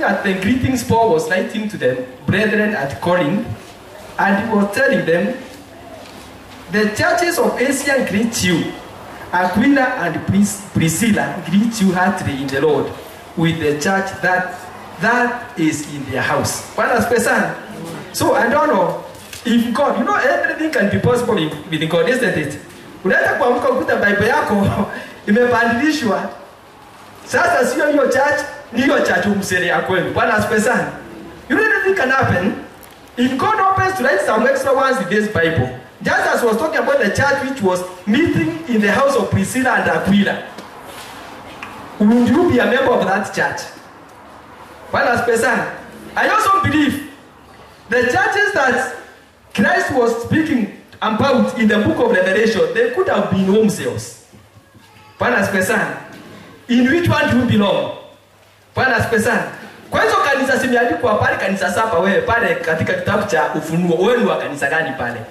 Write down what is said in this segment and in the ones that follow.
at the greetings Paul was writing to the brethren at Corinth, and he was telling them, the churches of Asia greet you. Aquila and Priscilla greet you heartily in the Lord, with the church that is in their house. So I don't know if God, you know, everything can be possible with God, isn't it? Unaweza kuamka ukuta Bible yako imebadilishwa. Sasa sio hiyo church, ni hiyo church umsele ya kweli. Bwana asifiwe sana. You know anything can happen if God opens to write some extra ones in this Bible. Just as was talking about the church which was meeting in the house of Priscilla and Aquila. Would you be a member of that church? Bwana asifiwe sana. I also believe the churches that Christ was speaking about in the book of Revelation, they could have been home sales. Bwana asifiwe sana. In which one do you belong? Bwana asifiwe sana. Kwa hizo kanisa zimeandikwa pale kanisa saba wewe pale katika kitabu cha Ufunuo. Wewe ni wa kanisa gani pale?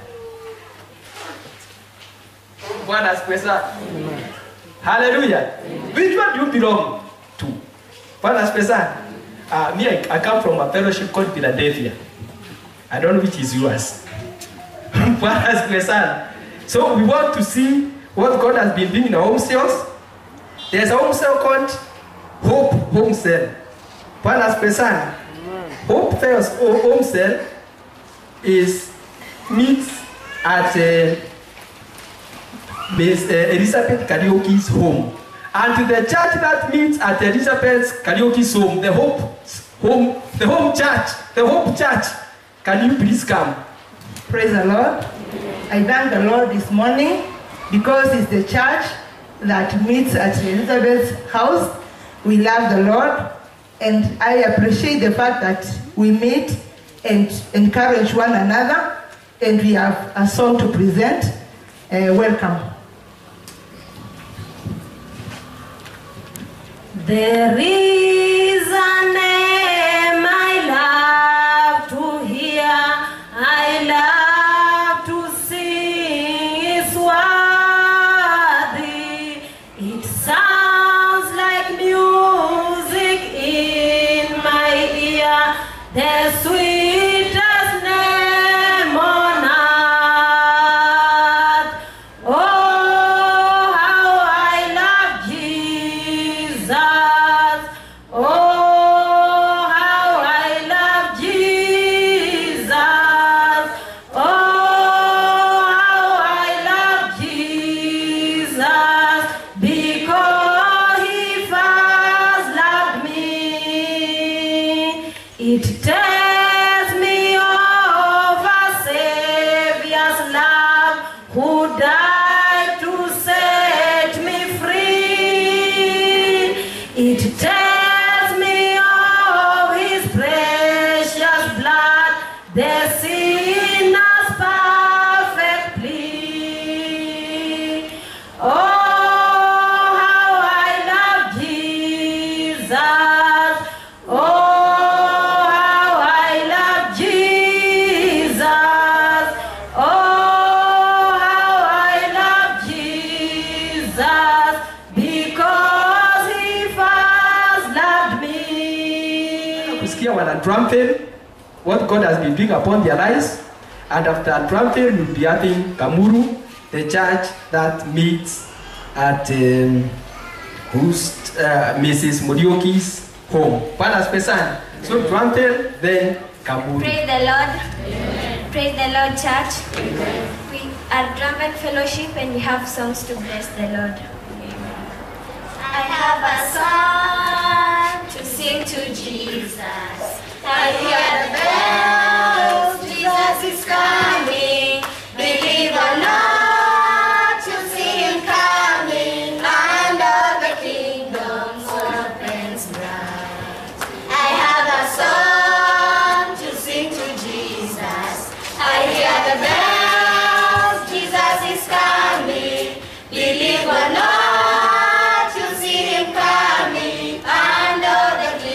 Bwana asifiwe sana. Hallelujah. Which one do you belong to? Bwana asifiwe sana. Me, I come from a fellowship called Philadelphia. I don't know which is yours. So we want to see what God has been doing in our home sales. There's a home sale called Hope Home Sale. Hope Sales Home Sale meets at Elizabeth Karaoke's home. And the church that meets at Elizabeth Karaoke's home, the Hope Church, can you please come? Praise the Lord. I thank the Lord this morning because it's the church that meets at Elizabeth's house. We love the Lord, and I appreciate the fact that we meet and encourage one another, and we have a song to present. Welcome. There is a name I love to hear, I love to sing, it's worthy. It sounds like music in my ear, the sweetest name on earth. Oh, how I love Jesus. Oh, how I love Jesus. Oh, how I love Jesus. Because he first loved me. It tells me of a Savior's love who died to set me free. It tells me of his precious blood, the sinner's perfect plea. Oh, how I love Jesus. Oh, how I love Jesus. Oh, how I love Jesus. Because he first loved me. Kusikia wana trumpet what God has been doing upon their lives, and after trumpet we'll be having Kamuru, the church that meets at Mrs. Morioki's home. So trumpet, then Kamuru. Praise the Lord. Amen. Praise the Lord, church. Amen. We are Trumpet Fellowship and we have songs to bless the Lord. Amen. I have a song to sing to Jesus. I hear the bells, Jesus is coming. Believe or not, you'll see him coming. Land of the kingdom opens bright. I have a song to sing to Jesus. I hear the bells, Jesus is coming. Believe or not, you'll see him coming. Land of the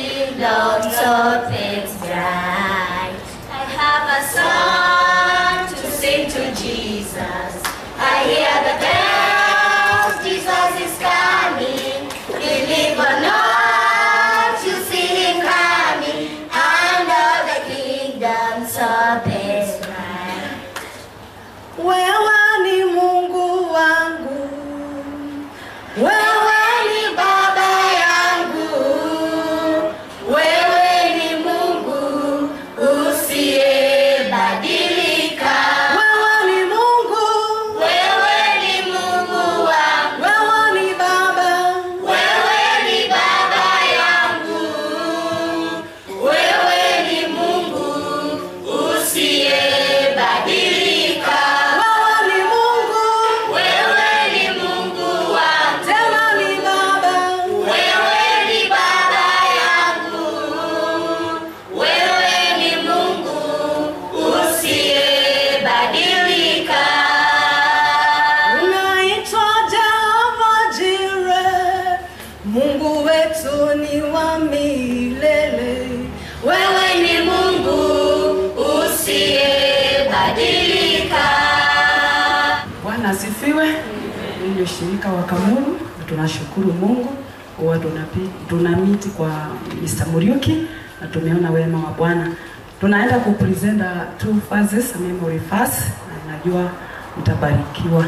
asifiwe. Ndio shirika wa Kamuru, tunashukuru Mungu kwa tunamiti kwa Mr. Muriuki na tumeona wema wa Bwana. Tunaenda kupresent 2 verses, a memory verse, na najua mtabarikiwa.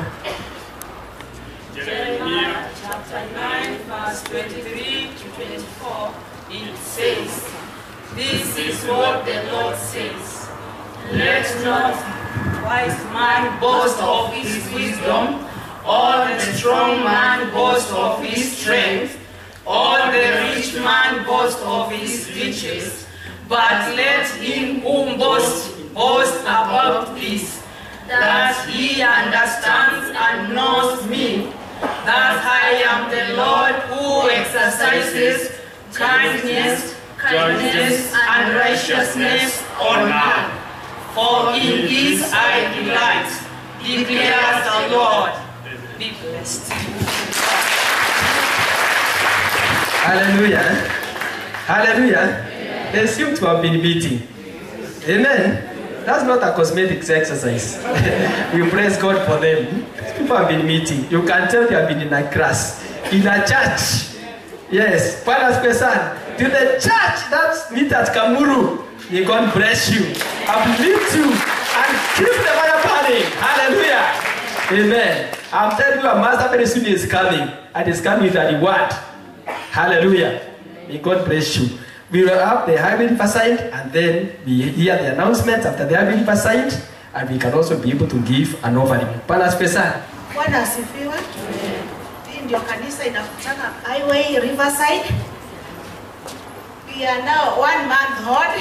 Jeremiah chapter 9 verse 23 to 24, it says, "This is what the Lord says, let not wise man boast of his wisdom, or the strong man boast of his strength, or the rich man boast of his riches, but let him who boasts boast about this, that he understands and knows me, that I am the Lord who exercises kindness and righteousness on earth. For in this I delight, declares the Lord." Be blessed. Hallelujah. Hallelujah. They seem to have been meeting. Amen. That's not a cosmetics exercise. We praise God for them. People have been meeting. You can tell they have been in a class, in a church. Yes. Father's person. To the church that meet at Kamuru. May God bless you, uplift you, and keep the fire burning. Hallelujah. Amen. I'm telling you, a master very soon is coming, and is coming with a reward. Hallelujah. May God bless you. We will have the Highway Riverside, and then we hear the announcement after the Highway Riverside, and we can also be able to give an offering. Bwana asifiwe. Bwana asifiwe. Hii ndio kanisa inakutana Highway Riverside. We are now 1 month old.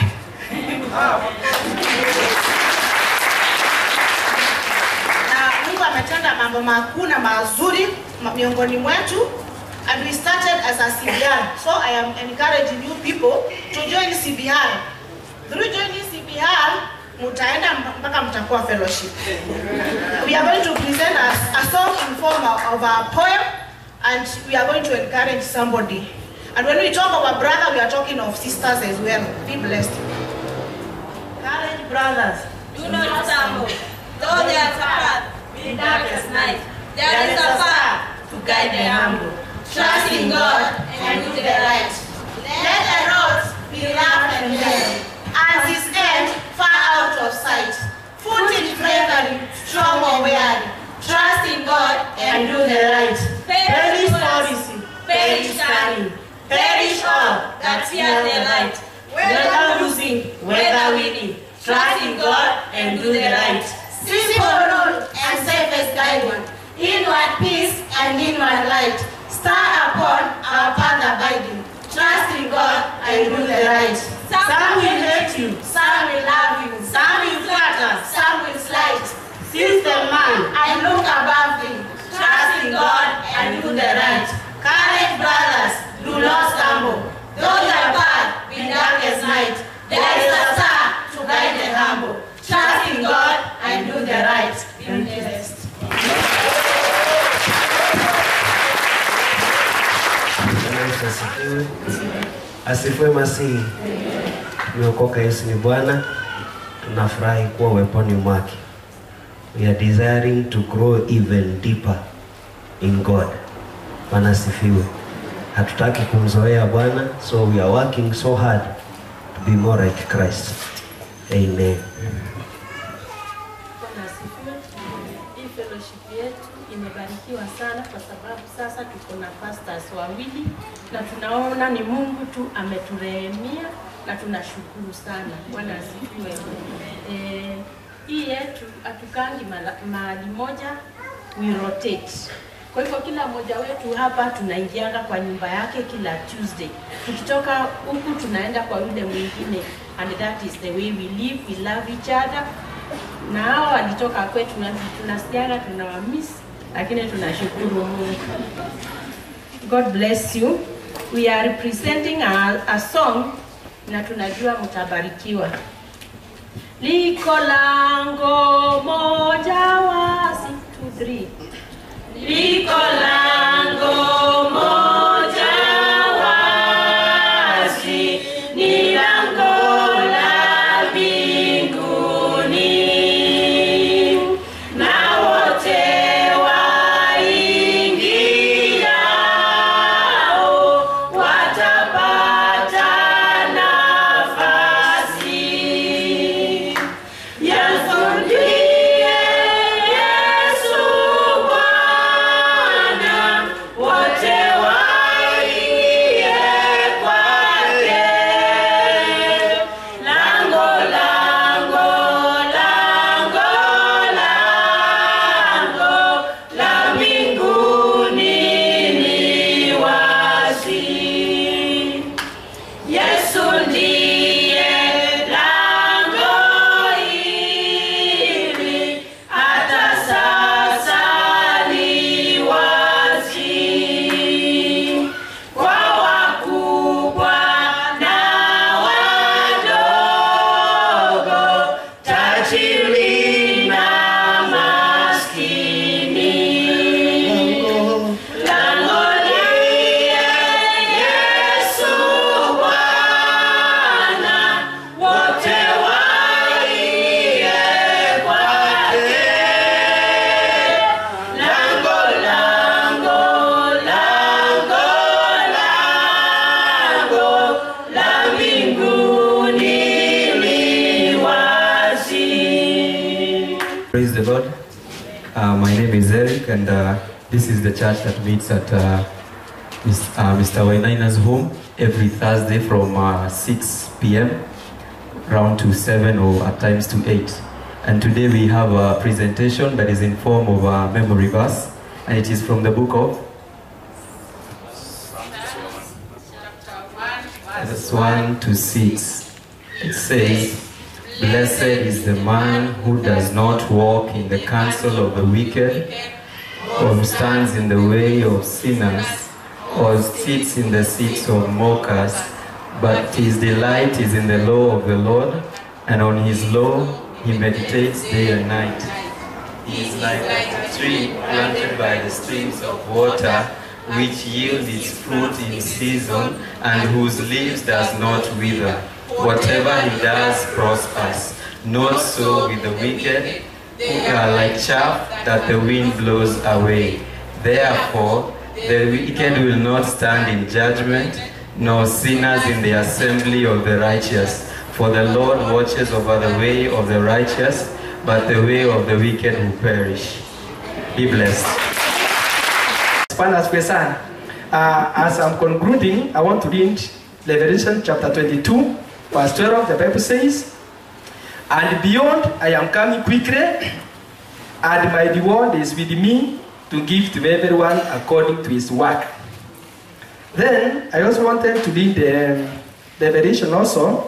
Na Mungu ametenda mambo makuu na mazuri miongoni mwetu, and we started as a CBR. So I am encouraging you people to join CBR. Through joining CBR, mutaenda mpaka mtakuwa fellowship. We are going to present a song in form of a poem, and we are going to encourage somebody. And when we talk about brother, we are talking of sisters as well. Be blessed. Courage, brothers. Do not stumble, though there is a path in darkest night. There is a path to guide the humble. Trust in God and do the right. Let the roads be rough and narrow, and his end far out of sight. Foot in bravery, strong or weary. Trust in God and do the right. Perish policy, perish study, perish all that fear the light. Whether losing, whether winning, trust in God and do the right. Simple rule and safest guidance, inward peace and inward light. Star upon our path abiding. Trust in God and do the right. Some will hate you, some will love you, some will flatter, some will slight. Since the man I look above thee, trust in God and do the right. Courage, brothers, do not stumble. Though your path be dark as night, there is a star to guide the humble. Trust in God and do the right. Be blessed. Asifiwe Masihi. Tumeokoka, Yesu ni Bwana. Tunafurahi kuwa weponi mwake. We are desiring to grow even deeper in God. Bwana asifiwe. Hatutaki kumzoea Bwana, so we are working so hard to be more like Christ. Amen. Hii fellowship yetu imebarikiwa sana kwa sababu sasa tuko na pastors wawili na tunaona ni Mungu tu ameturehemia na tunashukuru sana. Bwana asifiwe. Hii yetu hatukangi mahali moja, we rotate. Kwa hivyo kila mmoja wetu hapa tunaingianga kwa nyumba yake kila Tuesday. Tukitoka huku tunaenda kwa yule mwingine, and that is the way we live, we love each other. Na hao walitoka kwetu tunasikianga tunawamiss, lakini tunashukuru Mungu. God bless you. We are representing a song na tunajua mtabarikiwa. Liko lango moja wazi, 2 3. Liko lango moja wazi, ni lango la mbinguni, na wote My name is Eric, and this is the church that meets at Mr. Wainaina's home every Thursday from 6 p.m. round to 7 or at times to 8. And today we have a presentation that is in form of a memory verse, and it is from the book of verse 1 to 6. It says, "Blessed is the man who does not walk in the counsel of the wicked, or stands in the way of sinners, or sits in the seats of mockers, but his delight is in the law of the Lord, and on his law he meditates day and night. He is like a tree planted by the streams of water, which yields its fruit in season, and whose leaves does not wither. Whatever he does prospers. Not so with the wicked, who are like chaff that the wind blows away. Therefore, the wicked will not stand in judgment, nor sinners in the assembly of the righteous. For the Lord watches over the way of the righteous, but the way of the wicked will perish." Be blessed. As I'm concluding, I want to read Revelation chapter 22, verse 12. The Bible says, "And beyond I am coming quickly, and my reward is with me to give to everyone according to his work." Then I also wanted to read the Revelation also,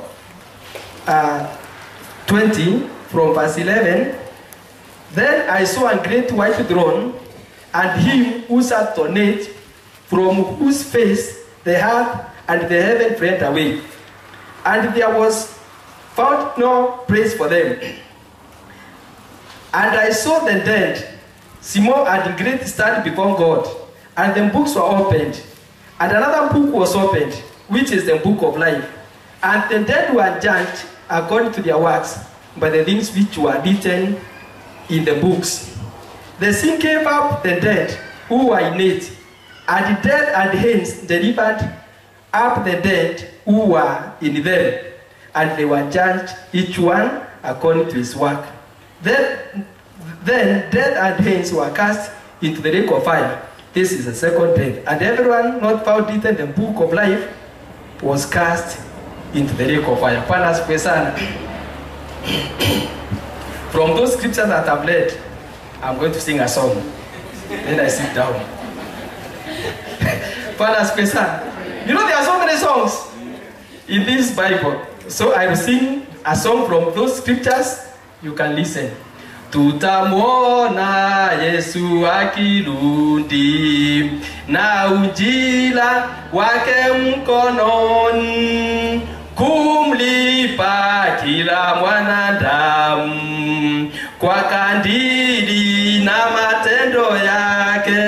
20 from verse 11. "Then I saw a great white throne, and him who sat on it, from whose face the earth and the heaven fled away, and there was found no place for them. And I saw the dead, small and great, stand before God, and the books were opened. And another book was opened, which is the book of life. And the dead were judged according to their works, by the things which were written in the books. The sea gave up the dead who were in it, and death and hence delivered up the dead who were in them, and they were judged each one according to his work. Then death and hence were cast into the lake of fire. This is the second death. And everyone not found written in the book of life was cast into the lake of fire." From those scriptures that I've read, I'm going to sing a song. Then I sit down. You know, there are so many songs in this Bible. So I will sing a song from those scriptures. You can listen. "Tutamwona Yesu akirudi na ujira wake mkononi, kumlipa kila mwanadamu kwa kadiri na matendo yake.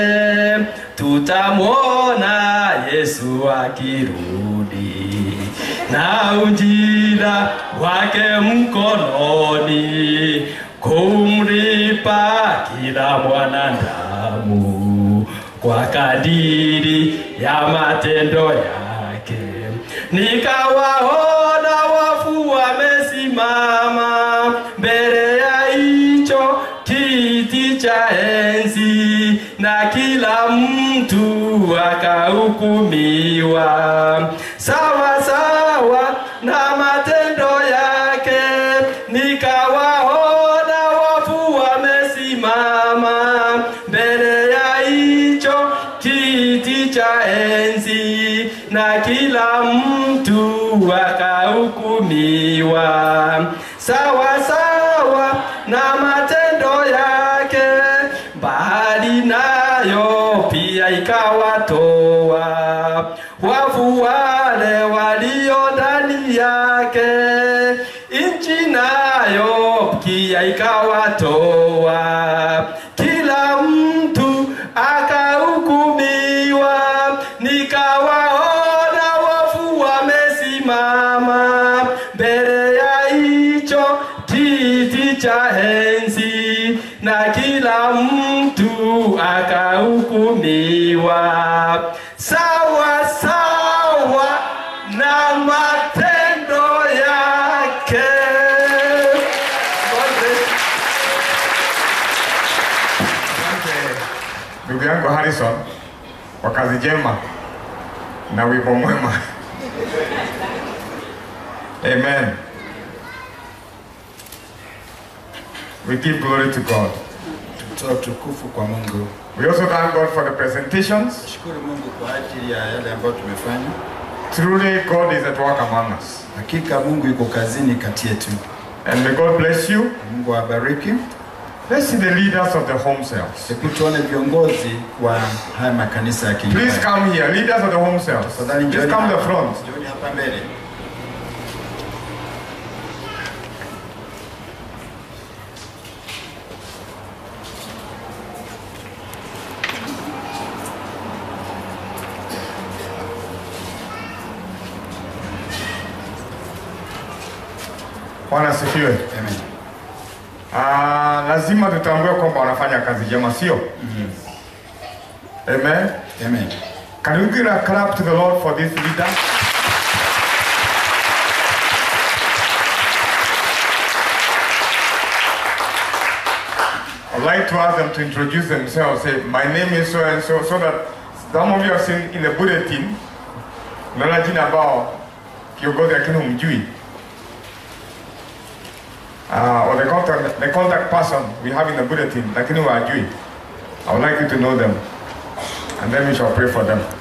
Tutamwona Yesu akirudi na ujira wake mkononi, kumlipa kila mwanadamu kwa kadiri ya matendo yake. Nikawaona wafu wamesimama mbele ya hicho kiti cha enzi, na kila mtu akahukumiwa sawa sawa na matendo yake. Nikawaona wafu wamesimama mbele ya hicho kiti cha enzi, na kila mtu akahukumiwa sawa sawa na matendo yake. Bahari nayo pia ikawatoa wafu wale walio ndani yake. Nchi nayo pia ikawatoa, kila mtu akahukumiwa. Nikawaona wafu wamesimama mbele ya hicho kiti cha enzi, na kila mtu akahukumiwa sawa sawa na matendo yake. ndugu yangu Harrison kwa kazi njema na wimbo mwema. Amen. We give glory to God. Tutoa utukufu kwa Mungu. We also thank God for the presentations. Shukuru Mungu kwa ajili ya yale ambayo tumefanya. Truly God is at work among us. Hakika Mungu yuko kazini kati yetu. And may God bless you. Mungu awabariki. Let's see the leaders of the home cells. Hebu tuone viongozi wa haya makanisa ya kinyumbani. Please come here, leaders of the home cells. Just come to the front. Njoni hapa mbele. Bwana asifiwe. Amen. Lazima tutambue kwamba wanafanya kazi njema, sio? Amen. Amen. Can we give a clap to the Lord for this leader? I'd like to ask them to introduce themselves. Say, my name is so and so, so that some of you have seen in the bulletin, unaona jina ambao kiongozi lakini humjui. Or the contact person we have in the bulletin, lakini wajui. I would like you to know them. And then we shall pray for them.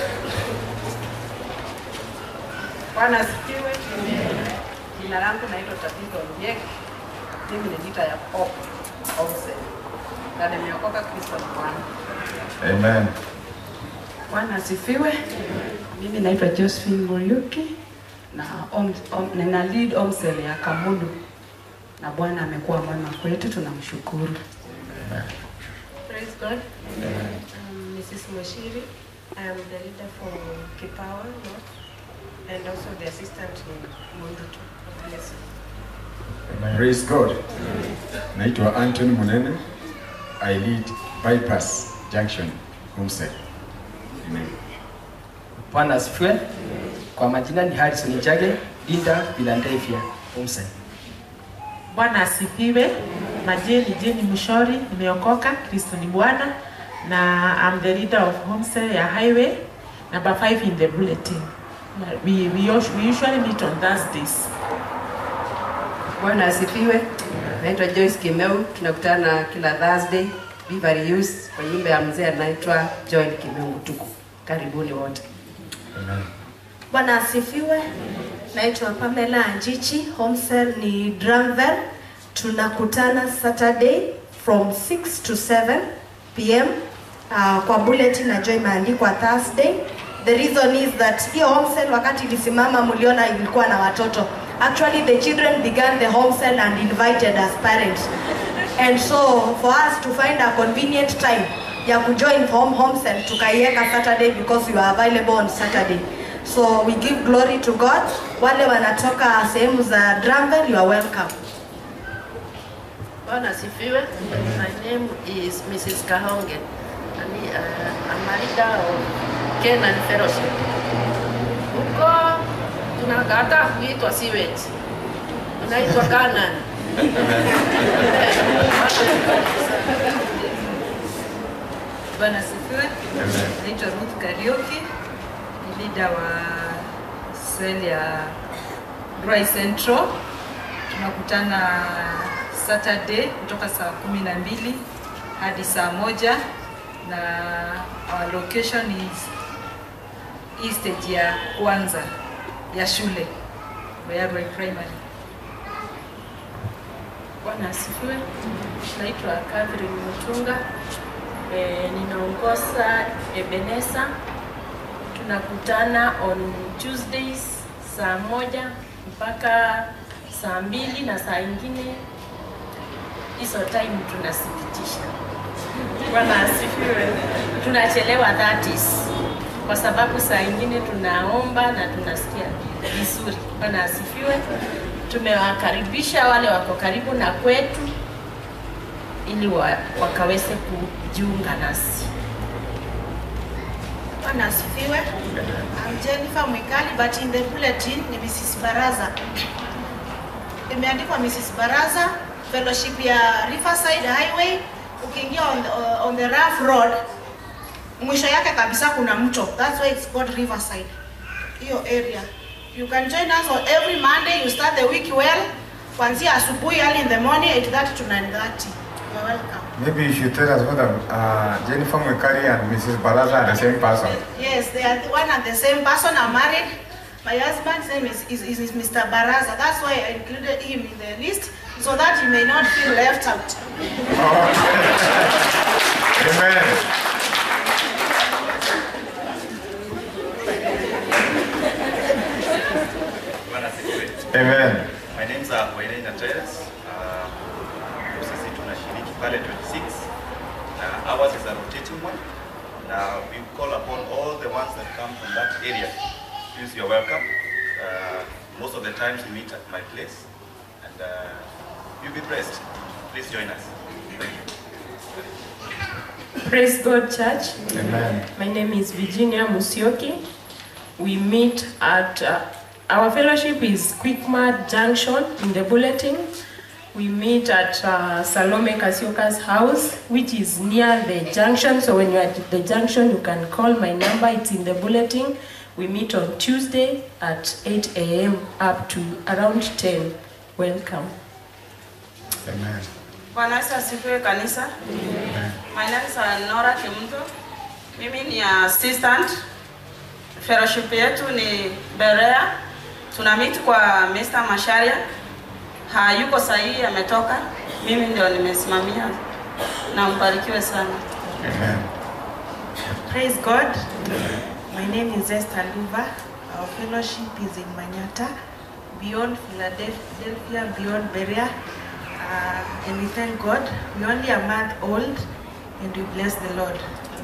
Bwana asifiwe. Jina langu naitwa Tabitha Onyek. Mimi ni leader ya Hope Homestead. Na nimeokoka Kristo ni Bwana. Amen. Bwana asifiwe. Mimi naitwa Josephine Muriuki na nina lead Homestead ya Kamudu. Na Bwana amekuwa mwema kwetu, tunamshukuru. Praise God. Mrs. Moshiri, I am the leader for Kipawa North and also the assistant in Mundutu. Bless you. Praise God. Naitwa Anthony Munene. I lead Bypass Junction Homestead. Amen. Bwana asifiwe. Kwa majina ni Harrison Njage, leader Philadelphia Homestead. Bwana asifiwe. Majina ni Jenny Mushori, nimeokoka, Kristo ni Bwana, na I'm the leader of Homestead ya Highway number 5 in the bulletin. We usually meet on Thursdays. Bwana asifiwe. Naitwa Joyce Kimeu, tunakutana kila Thursday Beverly Hills kwa nyumba ya mzee anaitwa Joel Kimeu Tuku. Karibuni wote. Amen. Bwana asifiwe. Naitwa Pamela Anjichi, Homestead ni Drumville. Tunakutana Saturday from 6 to 7 p.m. Kwa bulletin na Joy imeandikwa Thursday. The reason is that hiyo Homestead wakati ilisimama mliona ilikuwa na watoto. Actually the children began the Homestead and invited as parents. And so for us to find a convenient time ya kujoin Homestead tukaiweka Saturday because you are available on Saturday. So we give glory to God. Wale wanatoka sehemu za Drumville, you are welcome. Bwana asifiwe. My name is Mrs. Kahonge. I'm a leader of Kenan Fellowship. Huko tunakata kuitwa sewage. Unaitwa Canaan. Bwana asifiwe. Naitwa Ruth Kariuki, ni leader wa cell ya Dry Central. Tunakutana Saturday kutoka saa 12 hadi saa 1 na our location is stage ya kwanza ya shule Bayabwe Primary. Bwana asifiwe. Naitwa Catherine Mutunga. Ninaongoza Ebeneza. Tunakutana on Tuesdays saa 1 mpaka saa 2 na saa ingine hizo time tunasikitisha. Bwana asifiwe. Tunachelewa kwa sababu saa ingine tunaomba na tunasikia vizuri. Bwana asifiwe. Tumewakaribisha wale wako karibu na kwetu ili wakaweze kujiunga nasi. Bwana asifiwe. I'm Jennifer Mwikali, but in the bulletin ni Mrs. Baraza. Imeandikwa Mrs. Baraza, fellowship ya Riverside Highway. Ukiingia on the rough road, mwisho yake kabisa kuna mto. That's why it's called Riverside. Hiyo area. You can join us on every Monday. You start the week well. Kuanzia asubuhi early in the morning 8:30 to 9:30. You're welcome. Maybe you should tell us whether Jennifer Mwikali and Mrs. Baraza are the same person. Yes, they are the one and the same person. I'm married. My husband's name is Mr. Baraza. That's why I included him in the list, so that he may not feel left out. Amen. Amen. My name is Wayne Nates. Sisi tunashiriki pale 26. Ours is a rotating one. Now we call upon all the ones that come from that area. Please, you're welcome. Most of the times we meet at my place, and you'll be blessed. Please join us. Thank you. Praise God, church. Amen. My name is Virginia Musioki. We meet at our fellowship is Quickmart Junction in the bulletin. We meet at Salome Kasioka's house, which is near the junction. So when you're at the junction, you can call my number. It's in the bulletin. We meet on Tuesday at 8 a.m. up to around 10. Welcome. Amen. Bwana Yesu asifiwe kanisa. My name is Nora Kimuto. Mimi ni assistant. Fellowship yetu ni Berea. Tuna meet kwa Mr. Masharia. Hayuko sahihi, ametoka. Mimi ndio nimesimamia. Na mbarikiwe sana. Amen. Praise God. My name is Esther Luva. Our fellowship is in Manyata, beyond Philadelphia, beyond Berea. And we thank God. We're only a month old, and we bless the Lord.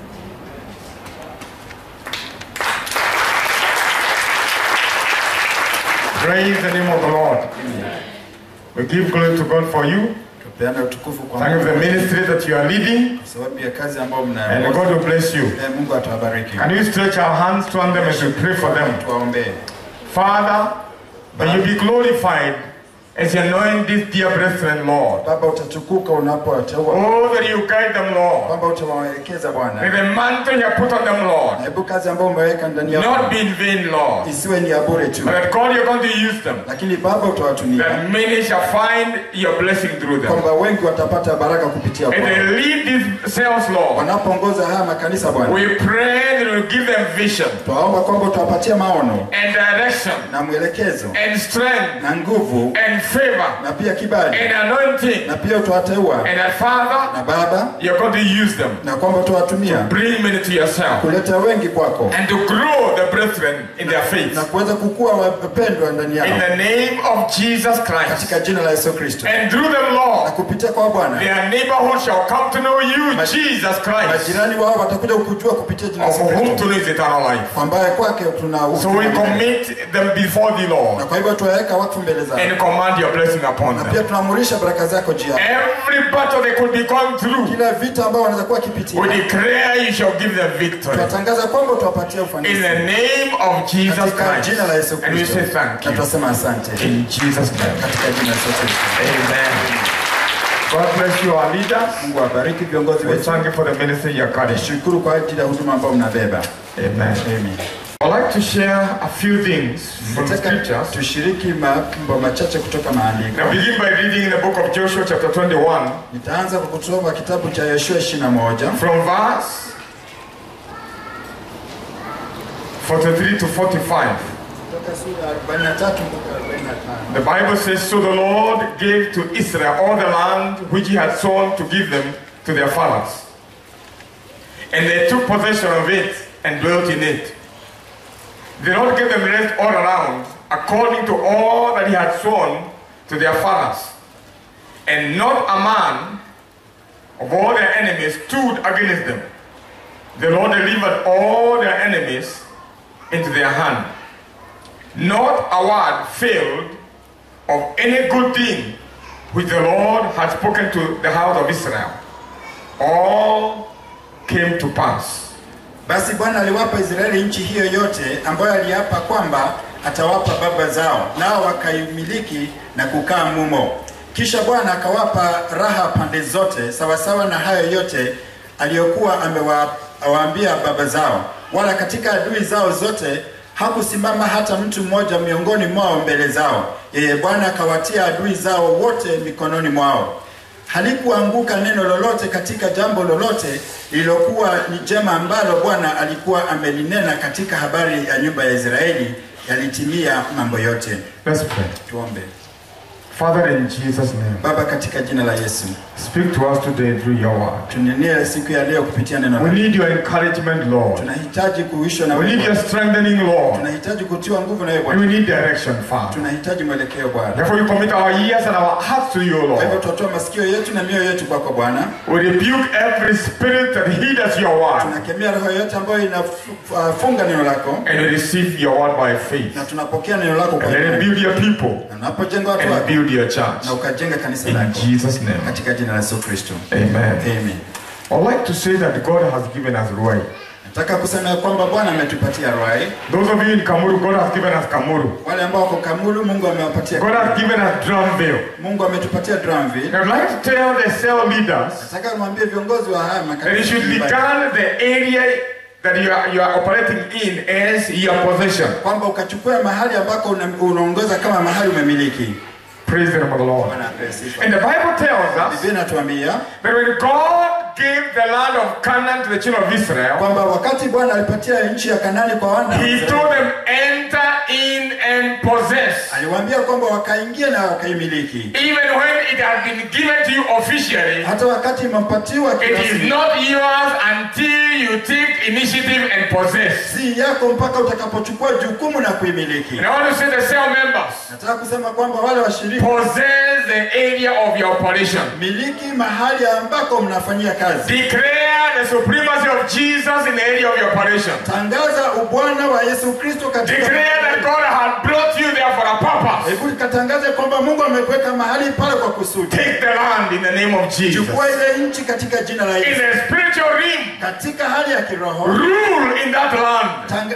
Praise the name of the Lord. We give glory to God for you. Tupeane utukufu kwa Thank you for the ministry that you are leading. sababu ya kazi ambayo And mnayo. God will bless you. Mungu atawabariki. Can you stretch our hands to them as we pray for them? Tuwaombee. Father, may you be glorified as you anoint these dear brethren, Lord. Baba utatukuka unapowateua. Oh, that you guide them, Lord. Baba utawaelekeza Bwana. May the mantle you put on them, Lord, Hebu kazi ambayo umeweka ndani yao not be in vain, Lord. isiwe ni ya bure tu. But that God, you're going to use them. Lakini Baba utawatumia. That many shall find your blessing through them. Kwamba wengi watapata baraka kupitia And they kwao. lead these cells, Lord. Wanapoongoza haya makanisa Bwana. We pray that you give them vision. Tuwaomba kwamba utawapatia maono And direction. na mwelekezo And strength. na nguvu And favor. na pia kibali And anointing. na pia utawateua And that Father, na Baba you're going to use them. na kwamba utawatumia Bring many to yourself. kuleta wengi kwako And to grow the brethren in their faith. na kuweza kukua wapendwa ndani yao In the name of Jesus Christ. katika jina la Yesu Kristo. And through them, Na Lord, kupitia kwa Bwana their neighborhood shall come to know you, Jesus Christ, majirani wao watakuja kukujua kupitia jina la of Yesu whom Kristo, to know is eternal life. ambaye kwake tuna So we commit them before thee, na Lord, kwa hivyo tuwaweka wakfu mbele zako and command your blessing upon na them. pia tunaamurisha baraka zako juu yao. Every battle they could be going through, Kila vita ambao wanaweza kuwa kipitia, we declare you shall give them victory. tunatangaza kwamba utawapatia In ufanisi the name of Jesus katika Christ. jina la Yesu And we Kristo. say thank Na you. tunasema asante In Jesus' name. katika jina la Yesu Kristo. Amen. God bless you, our leaders. Mungu awabariki viongozi We wetu. thank you for the ministry you're carrying. Shukuru kwa ajili ya huduma ambayo mnabeba. Amen. Amen. I'd like to share a few things from the scriptures. Tushiriki mambo machache kutoka maandiko. Now begin by reading in the book of Joshua chapter 21. Nitaanza kwa kusoma kitabu cha Yoshua 21 from verse 43 to 45. kutoka sura 43 mpaka 45. The Bible says, So the Lord gave to Israel all the land which he had sworn to give them to their fathers. And they took possession of it and dwelt in it. The Lord gave them rest all around, according to all that he had sworn to their fathers. And not a man of all their enemies stood against them. The Lord delivered all their enemies into their hand. Not a word failed of any good thing which the Lord had spoken to the house of Israel. All came to pass. Basi Bwana aliwapa Israeli nchi hiyo yote ambayo aliapa kwamba atawapa baba zao, nao wakaimiliki na kukaa mumo. Kisha Bwana akawapa raha pande zote, sawasawa na hayo yote aliyokuwa awaambia baba zao, wala katika adui zao zote hakusimama hata mtu mmoja miongoni mwao mbele zao. Yeye Bwana akawatia adui zao wote mikononi mwao. Halikuanguka neno lolote katika jambo lolote lililokuwa ni jema ambalo Bwana alikuwa amelinena katika habari ya nyumba ya Israeli, yalitimia mambo yote. Let's pray. Tuombe. Father, in Jesus' name, Baba, katika jina la Yesu, speak to us today through your word. Tunenee siku ya leo kupitia neno lako. We need your encouragement, Lord. Tunahitaji kuishwa na we need your strengthening, Lord. Tunahitaji kutiwa nguvu na wewe Bwana. We need direction, Father. Tunahitaji mwelekeo Bwana. Therefore we commit our ears and our hearts to you, Lord. Kwa hivyo tutoa masikio yetu na mioyo yetu kwako Bwana. We rebuke every spirit that hinders your word. Tunakemea roho yote ambayo inafunga neno lako. And we receive your word by faith. Na tunapokea neno lako kwa imani. And build your people. Na tunapojenga watu wako. And build your church. Na ukajenga kanisa lako. In Jesus' name. Katika jina la Yesu Kristo. Amen. Amen. I'd like to say that God has given us Ruai. Nataka kusema kwamba Bwana ametupatia Ruai. Those of you in Kamuru, God has given us Kamuru. Wale ambao wako Kamuru, Mungu amewapatia. God has given us Drumville. Mungu ametupatia Drumville. I'd like to tell the cell leaders. Nataka kumwambia viongozi wa haya makanisa. That you should regard the area that you are operating in as your possession. Kwamba ukachukua mahali ambako unaongoza kama mahali umemiliki. Praise the name of the Lord. And the Bible tells us that when God gave the land of Canaan to the children of Israel, He told them, enter in and possess. Even when it has been given to you officially, it is not yours until you take initiative and possess. And I want to say the cell members, possess the area of your operation. Declare the supremacy of Jesus in the area of your operation. Declare that God has brought you there for a purpose. Take the land in the name of Jesus. In the spiritual realm, rule in that land.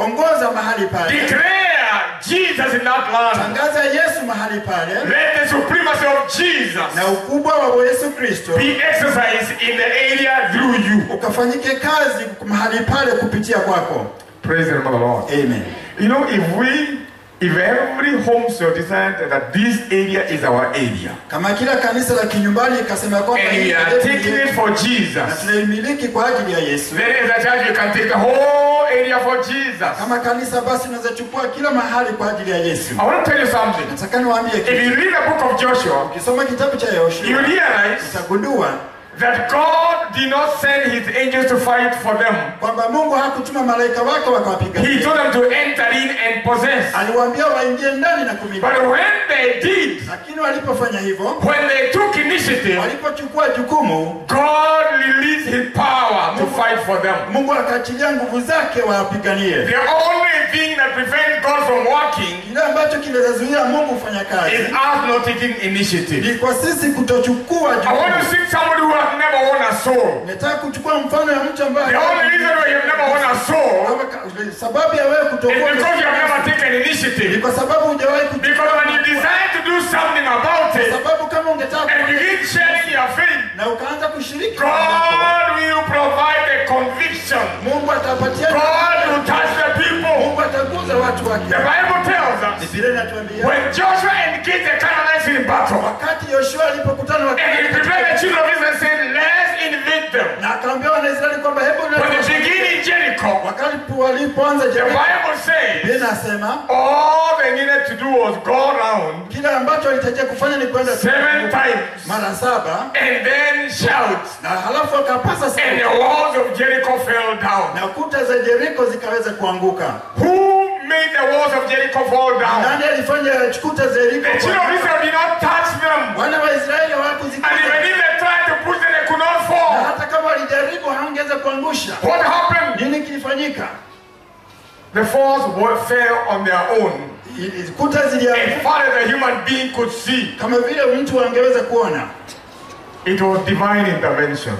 Declare Jesus in that land. Let the supremacy of Jesus be exercised in the area through you. Praise the name of the Lord. Amen. You know, if every home shall decide that this area is our area, and we are taking it for Jesus, then as a church you can take the whole area for Jesus. I want to tell you something. If you read the book of Joshua, you realize that God did not send His angels to fight for them. He told them to enter in and possess. But when they did, when they took initiative, God released His power to fight for them. The only thing that prevents God from working is us not taking initiative. I want to see somebody who has never won a soul. The only reason why you have never won a soul is because you have never taken initiative. Because when you decide to do something about it and begin sharing your faith, God will provide a conviction. God will touch the people. The Bible tells us when Joshua engaged the Canaanites in battle, and he prepared the children of Israel and said, let's invade them. When they begin in Jericho, the Bible says all they needed to do was go around 7 times and then shout, and the walls of Jericho fell down. Who made the walls of Jericho fall down? The children of Israel did not touch them. And even if they tried to push them, they could not fall. What happened? The walls fell on their own. As far as a human being could see, it was divine intervention.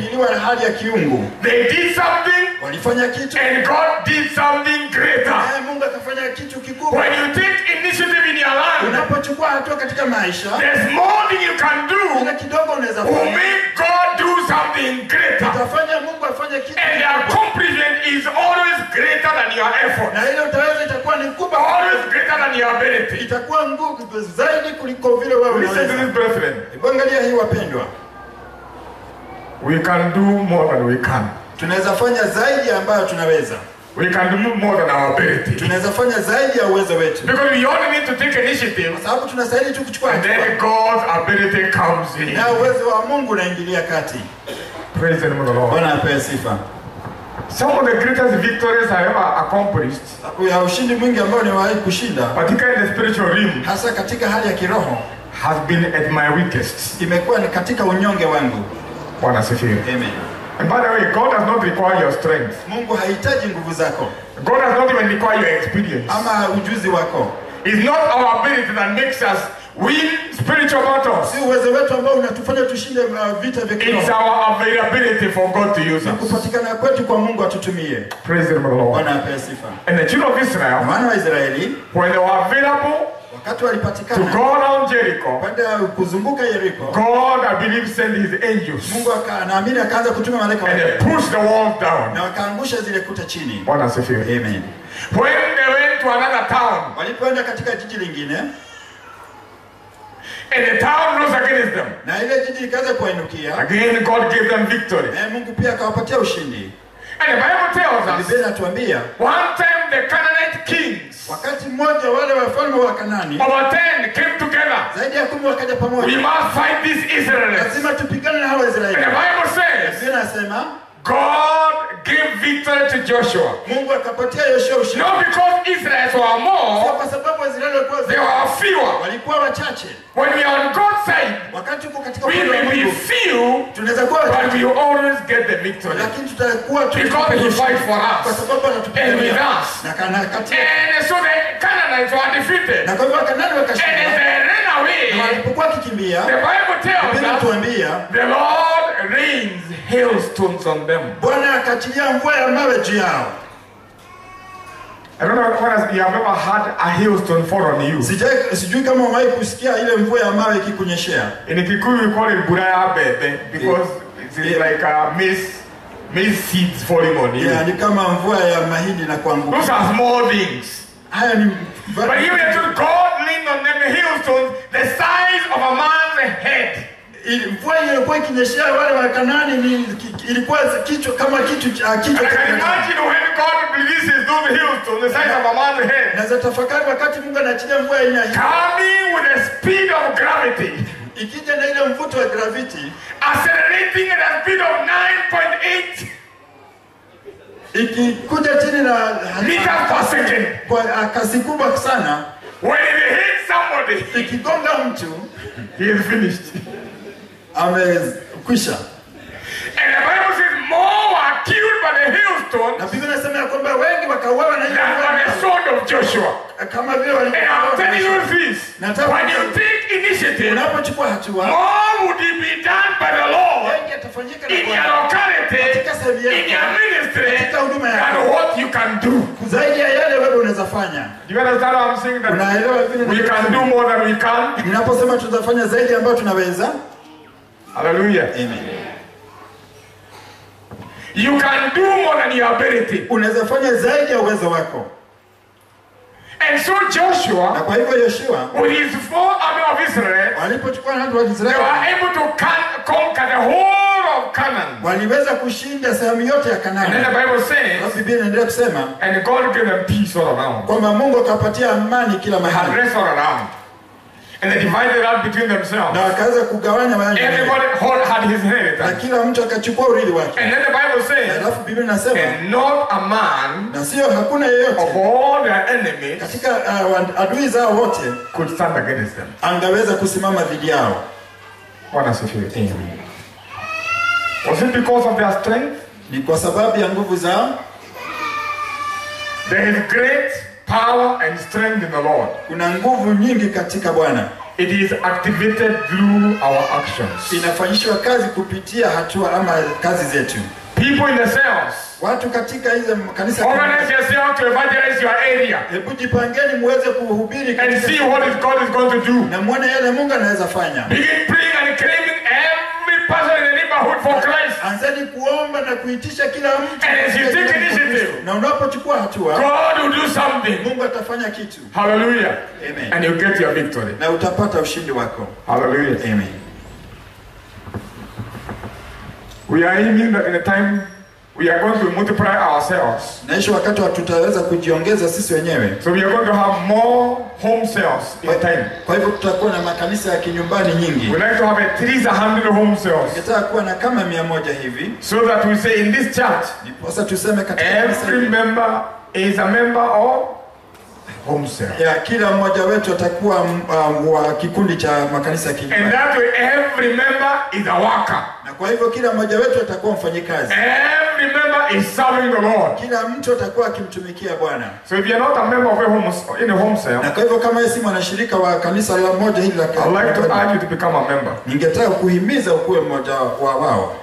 They did something, and God did something greater. When you take initiative in your life, there's more than you can do. Who make God do something something greater. Itafanya Mungu afanye kitu. And the accomplishment is always greater than your effort. Na ile utaweza itakuwa ni kubwa. Always greater than your ability. Itakuwa nguvu zaidi kuliko vile wewe unaweza. Listen to this, brethren. Angalia hii wapendwa. We can do more than we can. Tunaweza fanya zaidi ambayo tunaweza. We can do more than our ability. Tunaweza fanya zaidi ya uwezo wetu. Because we only need to take initiative. Kwa sababu tunastahili tu kuchukua hatua. And then God's ability comes in. Na uwezo wa Mungu unaingilia kati. Praise the name of the Lord. Bwana apewe sifa. Some of the greatest victories I ever accomplished. Ya ushindi mwingi ambao nimewahi kushinda. Particularly in the spiritual realm. Hasa katika hali ya kiroho. Has been at my weakest. Imekuwa ni katika unyonge wangu. Bwana asifiwe. Amen. And by the way, God does not require your strength. Mungu hahitaji nguvu zako. God does not even require your experience. Ama ujuzi wako. It's not our ability that makes us win spiritual battles. Si uwezo wetu ambao unatufanya tushinde vita vya kiroho. It's our availability for God to use us. Kupatikana kwetu kwa Mungu atutumie. Praise the Lord. Bwana apewe sifa. And the children of Israel, wana wa Israeli, when they were available wakati walipatikana to go around Jericho, kwenda kuzunguka Jericho, God, I believe, sent his angels. Mungu anaamini akaanza kutuma malaika wake. And they pushed the walls down. Na wakaangusha zile kuta chini. Bwana asifiwe. Amen. When they went to another town, walipoenda katika jiji lingine, and the town rose against them, na ile jiji ikaanza kuinukia, again God gave them victory. Mungu pia akawapatia ushindi. And the Bible tells us, Biblia inatuambia, one time the Canaanite kings, wakati mmoja wale wafalme wa Kanaani, over 10 came together. Zaidi ya 10 wakaja pamoja. We must fight these Israelites. Lazima tupigane na hawa Israeli. And the Bible says, Biblia inasema, God gave victory to Joshua. Mungu akapatia Yoshua ushindi. Not because Israelites were more, kwa sababu Israeli walikuwa they were fewer. Walikuwa wachache. When we are on God's side, wakati uko katika we may be few, tunaweza kuwa wachache, but we always get the victory. Lakini tutakuwa because he fight for us. Kwa sababu anatupigania. And with us. And so the Canaanites were defeated. Na kwa hivyo Kanaani wakashinda. And as they ran away, na walipokuwa kikimbia, the Bible tells us, the Lord rains hailstones on them. Bwana akachilia mvua ya mawe juu yao. I don't know whether you have ever had a hailstone fall on you. Sijui kama umewahi kusikia ile mvua ya mawe ikikunyeshea. In Kikuyu we call it buraya bebe because it's like a maize seeds falling on you. Yeah, ni kama mvua ya mahindi na kuanguka. Those are small things. Haya ni but here to God leaned on them the hailstones the size of a man's head. Mvua ilikuwa ikinyeshea wale wa Kanaani ilikuwa kichwa kama kichwa. I can imagine when God releases those hailstones the size of a man's head. Naweza tafakari wakati Mungu anaachilia mvua ya aina hii. Coming with the speed of gravity. Ikija na ile mvuto wa gravity. Accelerating at a speed of 9.8. Ikikuja chini na meters per second. Kwa kasi kubwa sana. When it hits somebody, ikigonga mtu, he is finished. Amekwisha. And the Bible says more were killed by the hailstone. Na Biblia inasema ya kwamba wengi wakauawa na ile the sword of Joshua. Kama vile wale. And I'm telling you this. When you take initiative, unapochukua hatua, more would be done by the Lord in your locality, in your ministry, than what you can do. Zaidi ya yale wewe unaweza fanya. Do you understand what I'm saying? That unaelewa vile we can do more than we can? Ninaposema tutafanya zaidi ambayo tunaweza. Hallelujah. Amen. You can do more than your ability. Unaweza fanya zaidi ya uwezo wako. And so Joshua, na kwa hivyo Yoshua, with his full army of Israel, walipochukua watu wa Israeli, they were able to conquer the whole of Canaan. Waliweza kushinda sehemu yote ya Kanaani. And then the Bible says, Biblia inaendelea kusema, and God gave them peace all around. Kwamba Mungu akapatia amani kila mahali. Rest all around. And they divided out between themselves. Na wakaanza kugawanya wale. Everybody had his inheritance. Na kila mtu akachukua urithi wake. And then the Bible says, alafu Biblia inasema, and not a man, na sio hakuna yeyote, of all their enemies, katika adui zao wote, could stand against them. Angeweza kusimama dhidi yao. Bwana asifiwe. Was it because of their strength? Ni kwa sababu ya nguvu zao. There is great power and strength in the Lord. Kuna nguvu nyingi katika Bwana. It is activated through our actions. Inafanyishwa kazi kupitia hatua ama kazi zetu. People in the cells. Watu katika hizo kanisa. Organize yourself to evangelize your area. Hebu jipangeni muweze kuhubiri and see what God is going to do. Na muone yale Mungu anaweza fanya. Begin praying and claiming every person in the neighborhood for Christ. Anzeni kuomba na kuitisha kila mtu. And as you take initiative, na unapochukua hatua, God will do something. Mungu atafanya kitu. Hallelujah. Amen. And you get your victory. Na utapata ushindi wako. Hallelujah. Amen. We are aiming that in a time we are going to multiply ourselves. Naishi wakati tutaweza kujiongeza sisi wenyewe. So we are going to have more home cells in time. Kwa hivyo tutakuwa na makanisa ya kinyumbani nyingi. We like to have at least 100 home cells. Tunataka kuwa na kama 100 hivi. So that we say in this church, sasa tuseme katika every member is a member of home cell. Ya kila mmoja wetu atakuwa wa kikundi cha makanisa ya kinyumbani. And that way every member is a worker. Na kwa hivyo kila mmoja wetu atakuwa mfanyikazi. Every member is serving the Lord. Kila mtu atakuwa akimtumikia Bwana. So if you are not a member of a home cell, na kwa hivyo kama yeye si mwanashirika wa kanisa la moja hili la I would like to urge you to become a member. Ningetaka kuhimiza ukuwe mmoja wa wao.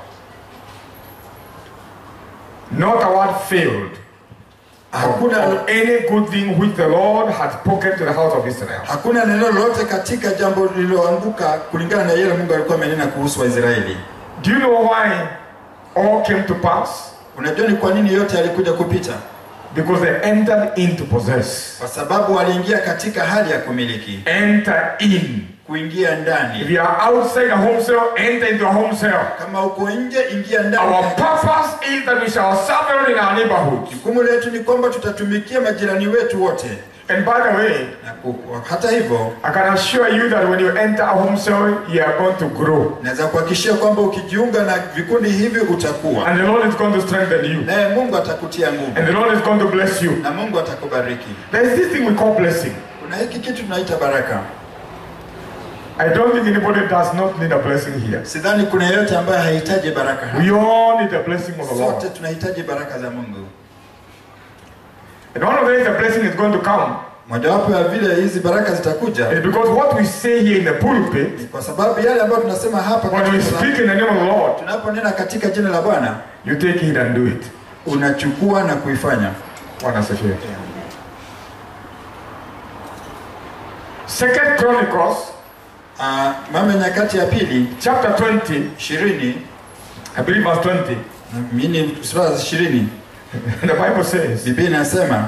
Not a word failed. Hakuna any good thing which the Lord has spoken to the house of Israel. Hakuna neno lolote katika jambo lililoanguka kulingana na yale Mungu alikuwa amenena kuhusu Waisraeli. Do you know why all came to pass? Unajua ni kwa nini yote yalikuja kupita? Because they entered into possess. Kwa sababu waliingia katika hali ya kumiliki. Enter in. Kuingia ndani. If you are outside a home cell, enter into a home cell. Kama uko nje, ingia ndani. Our purpose is that we shall serve in our neighborhood. Jukumu letu ni kwamba tutatumikia majirani wetu wote. And by the way, hata hivyo, I can assure you that when you enter a home cell, you are going to grow. Naweza kuhakikishia kwamba ukijiunga na vikundi hivi utakuwa. And the Lord is going to strengthen you. Na Mungu atakutia nguvu. And the Lord is going to bless you. Na Mungu atakubariki. There is this thing we call blessing. Kuna hiki kitu tunaita baraka. I don't think anybody does not need a blessing here. Sidhani kuna yeyote ambaye hahitaji baraka hapa. We all need a blessing of the Lord. Sote tunahitaji baraka za Mungu. And one of the ways the blessing is going to come, mojawapo ya vile hizi baraka zitakuja, is because what we say here in the pulpit, kwa sababu yale ambayo tunasema hapa, when we speak in the name of the Lord, tunaponena katika jina la Bwana, you take it and do it. Unachukua na kuifanya. Bwana asifiwe. Second Chronicles, Mambo ya Nyakati ya Pili, chapter 20, 20, I believe verse 20. Mimi sura 20. The Bible says, Biblia inasema,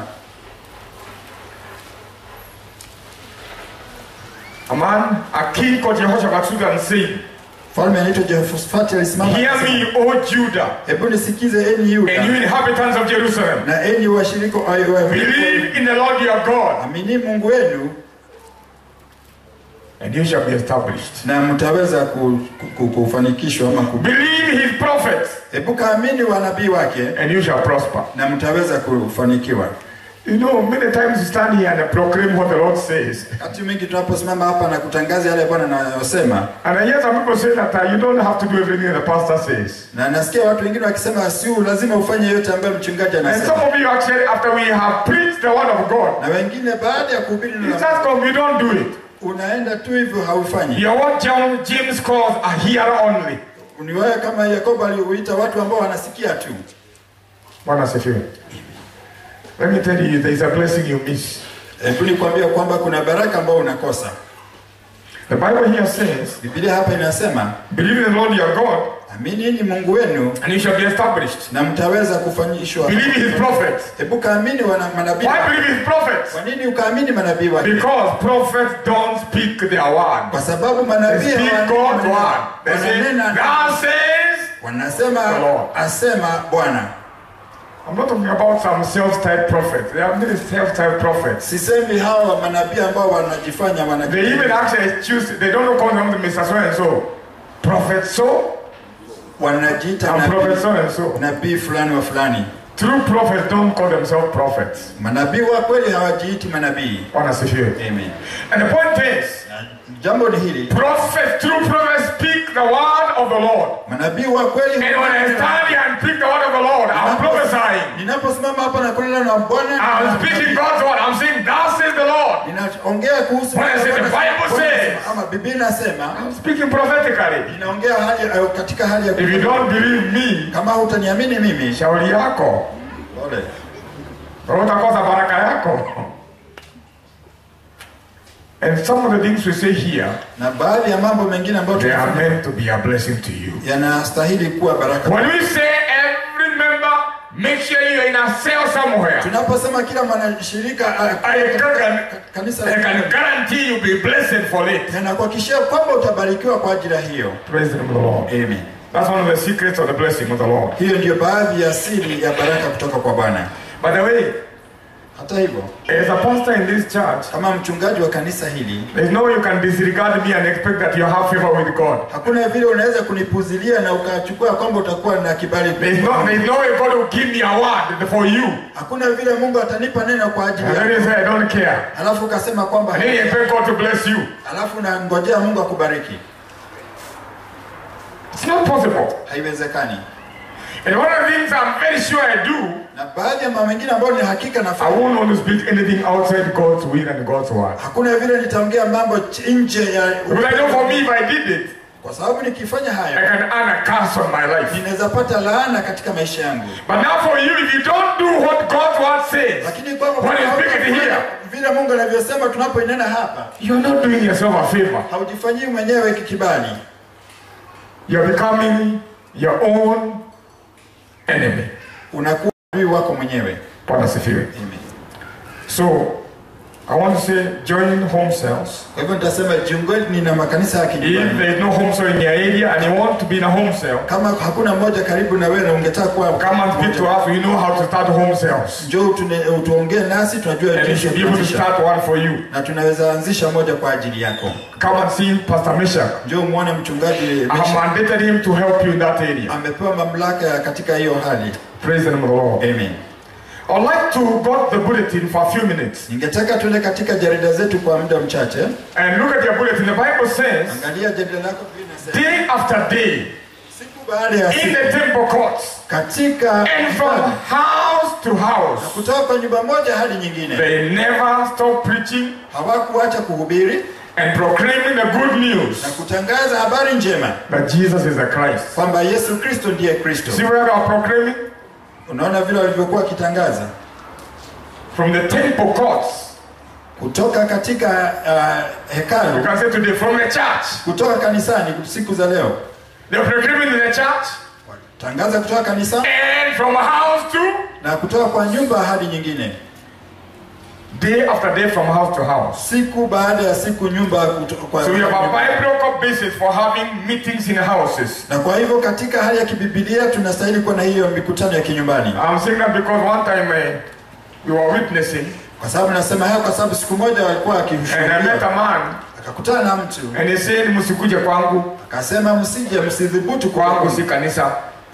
a man, a king called Jehoshaphat stood and said, Falme anaitwa Jehoshaphat alisimama. Hear me, O Judah, hebu nisikize enyi Yuda, and you inhabitants of Jerusalem. Na enyi washirika wa believe in the Lord your God. Amini Mungu wenu, and you shall be established. Na mtaweza kufanikishwa ama believe his prophets. Hebu kaamini wanabii wake, and you shall prosper. Na mtaweza kufanikiwa. You know, many times you stand here and proclaim what the Lord says. Wakati mwingi tunaposimama hapa na kutangaza yale Bwana anayosema. And I hear some people say that you don't have to do everything the pastor says. Na nasikia watu wengine wakisema si lazima ufanye yote ambayo mchungaji anasema. And some of you actually, after we have preached the word of God, na wengine baada ya kuhubiri neno, it's just come, you don't do it. Unaenda tu hivyo haufanyi. You are what James calls a hearer only. Ni wewe kama Yakobo aliuita watu ambao wanasikia tu. Bwana asifiwe. Let me tell you, there is a blessing you miss. Hebu nikwambia kwamba kuna baraka ambayo unakosa. The Bible here says, Biblia hapa inasema, believe in the Lord your God, amini ni Mungu wenu, and you shall be established. Na mtaweza kufanyishwa. Believe his prophets. Hebu kaamini manabii. Why believe his prophets? Kwa nini ukaamini manabii wake? Because prophets don't speak their word. Kwa sababu manabii speak God's word. They say, God says, wanasema asema Bwana. I'm not talking about some self-type prophets. There are many self-type prophets. Sisemi hawa manabii ambao wanajifanya manabii. They even actually choose, they don't call them Mr. So and so. Prophet so. Wanajiita prophet so and so. Nabii fulani wa fulani. True prophets don't call themselves prophets. Manabii wa kweli hawajiiti manabii. Wanasifiwe. Amen. And the point is, jambo ni hili. Prophets, true prophets speak the word of the Lord. Manabii wa kweli. And when I stand here and speak the word of the Lord, I'm prophesying. Ninaposimama hapa na kunena na Bwana, I'm speaking God's word. I'm saying, "Thus says the Lord." Ninaongea kuhusu. When I say the Bible says, ama Biblia inasema, I'm speaking prophetically. Ninaongea hali katika hali ya. If you don't believe me, kama hutaniamini mimi, shauri yako. Ole. Utakosa baraka yako. And some of the things we say here, na baadhi ya mambo mengine ambayo they are meant to be a blessing to you. yanastahili kuwa baraka. When we say every member, make sure you're in a cell somewhere. Tunaposema kila mwanashirika kanisa, I can guarantee you'll be blessed for it. na kuhakikishia kwamba utabarikiwa kwa ajili ya hiyo. Praise the name of the Lord. Amen. That's one of the secrets of the blessing of the Lord. Hiyo ndio baadhi ya siri ya baraka kutoka kwa Bwana. By the way, hata hivyo, as a pastor in this church, kama mchungaji wa kanisa hili, there's no way you can disregard me and expect that you have favor with God. Hakuna vile unaweza kunipuzilia na ukachukua kwamba utakuwa na kibali. There's no way God will give me a word for you. Hakuna vile Mungu atanipa neno kwa ajili yako. And then you say I don't care. Alafu ukasema kwamba and then you expect God to bless you. Alafu unangojea Mungu akubariki. It's not possible. Haiwezekani. And one of the things I'm very sure I do, na baadhi ya mambo mengine ambayo ni hakika nafanya, I won't want to speak anything outside God's will and God's word. Hakuna vile nitaongea mambo nje ya. Because I know for me, if I did it, kwa sababu nikifanya hayo, I can earn a curse on my life. Ninaweza pata laana katika maisha yangu. But now for you, if you don't do what God's word says, lakini kwamba when you speak it here, vile Mungu anavyosema tunapoinena hapa, you're not doing yourself a favor. Haujifanyii mwenyewe kibali. You're becoming your own enemy. Unakuwa adui wako mwenyewe. Bwana asifiwe. Amen. So I want to say join home cells. Kwa hivyo nitasema jiungeni na makanisa ya kinyumbani. If there is no home cell in your area and you want to be in a home cell, kama hakuna mmoja karibu na wewe na ungetaka kuwa, come and speak to us. We know how to start home cells. Njoo tuongee nasi, tunajua jinsi ya kuanzisha. Start one for you. Na tunaweza anzisha moja kwa ajili yako. Come and see Pastor Meshach. Njoo muone mchungaji Meshach. I mandated him to help you in that area. Amepewa mamlaka katika hiyo hali. Praise the name of the Lord. Amen. I'd like to go to the bulletin for a few minutes. Ningetaka tuende katika jarida zetu kwa muda mchache. And look at your bulletin. The Bible says, angalia jarida lako vile inasema, day after day, siku baada ya siku, in the temple courts, katika and from house to house, na kutoka kwa nyumba moja hadi nyingine, they never stop preaching, hawakuacha kuhubiri and proclaiming the good news, na kutangaza habari njema, that Jesus is the Christ. Kwamba Yesu Kristo ndiye Kristo. See where they are proclaiming? Unaona vile walivyokuwa kitangaza from the temple courts, kutoka katika hekalu. You can say today from the church, kutoka kanisani siku za leo. They are proclaiming in the church, tangaza kutoka kanisa, and from house to, na kutoka kwa nyumba hadi nyingine. Day after day from house to house. Siku baada ya siku nyumba kwa. So we have a biblical basis for having meetings in houses. Na kwa hivyo katika hali ya kibibilia tunastahili kuwa na hiyo mikutano ya kinyumbani. I'm saying that because one time we were witnessing. Kwa sababu nasema hayo kwa sababu siku moja walikuwa akishuhudia. And I met a man. Akakutana na mtu. And he said msikuje kwangu. Akasema msije, msidhubutu kwangu, si kanisa.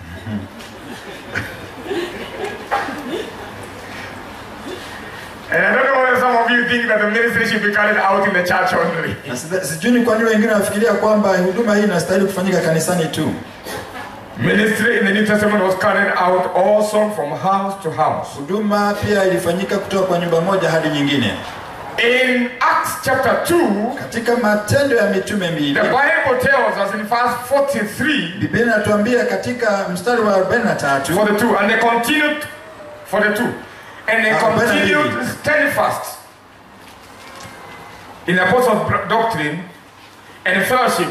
And I don't know whether some of you think that the ministry should be carried out in the church only. Sijui kwa nini wengine wafikiria kwamba huduma hii inastahili kufanyika kanisani tu. Ministry in the New Testament was carried out also from house to house. Huduma pia ilifanyika kutoka kwa nyumba moja hadi nyingine. In Acts chapter 2, katika Matendo ya Mitume 2, the Bible tells us in verse 43, Biblia inatuambia katika mstari wa 43, 42, and they continued 42. And they continued steadfast in apostles' doctrine and fellowship,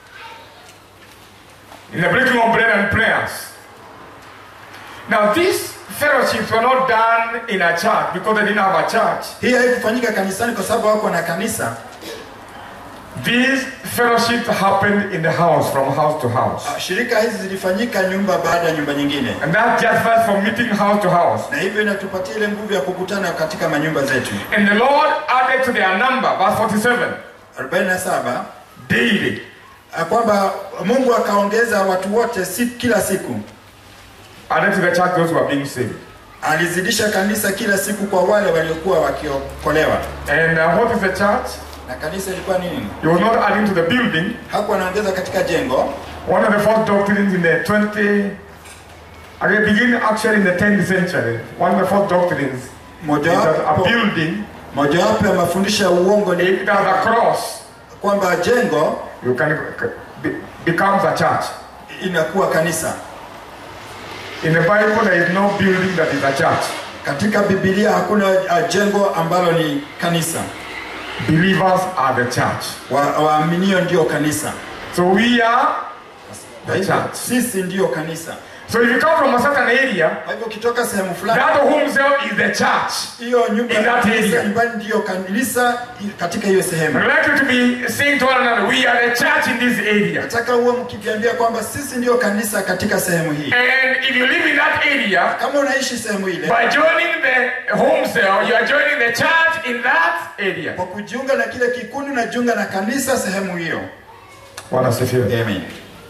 in the breaking of bread and prayers. Now these fellowships were not done in a church because they didn't have a church. Hii haikufanyika kanisani kwa sababu wako na kanisa. These fellowships happened in the house, from house to house. Shirika hizi zilifanyika nyumba baada ya nyumba nyingine. And that justifies for meeting house to house. Na hivyo inatupatia ile nguvu ya kukutana katika manyumba zetu. And the Lord added to their number, verse 47, daily. Kwamba Mungu akaongeza watu wote kila siku. Added to the church those who are being saved. Alizidisha kanisa kila siku kwa wale waliokuwa wakiokolewa. And what is the church? Na kanisa ilikuwa nini? He was not adding to the building. Hakuwa anaongeza katika jengo. One of the first doctrines in the beginning actually in the 10th century. One of the first doctrines is that a building, mojawapo ya mafundisho ya uongo ni it has a cross. Kwamba jengo becomes a church. Inakuwa kanisa. In the Bible there is no building that is a church. Katika Biblia hakuna jengo ambalo ni kanisa. Believers are the church. Waaminio ndio kanisa. So we are the church. Sisi ndio kanisa. So if you come from a certain area, ukitoka sehemu fulani, that home cell is the church. Hiyo nyumba in that area. Nyumbani ndio kanisa katika hiyo sehemu. I'd like you to be saying to one another, we are the church in this area. Nataka uwe mkiambia kwamba sisi ndio kanisa katika sehemu hii. And if you live in that area, kama unaishi sehemu ile, by joining the home cell, you are joining the church in that area. Kwa kujiunga na kile kikundi unajiunga na kanisa sehemu hiyo. Bwana asifiwe. Amen.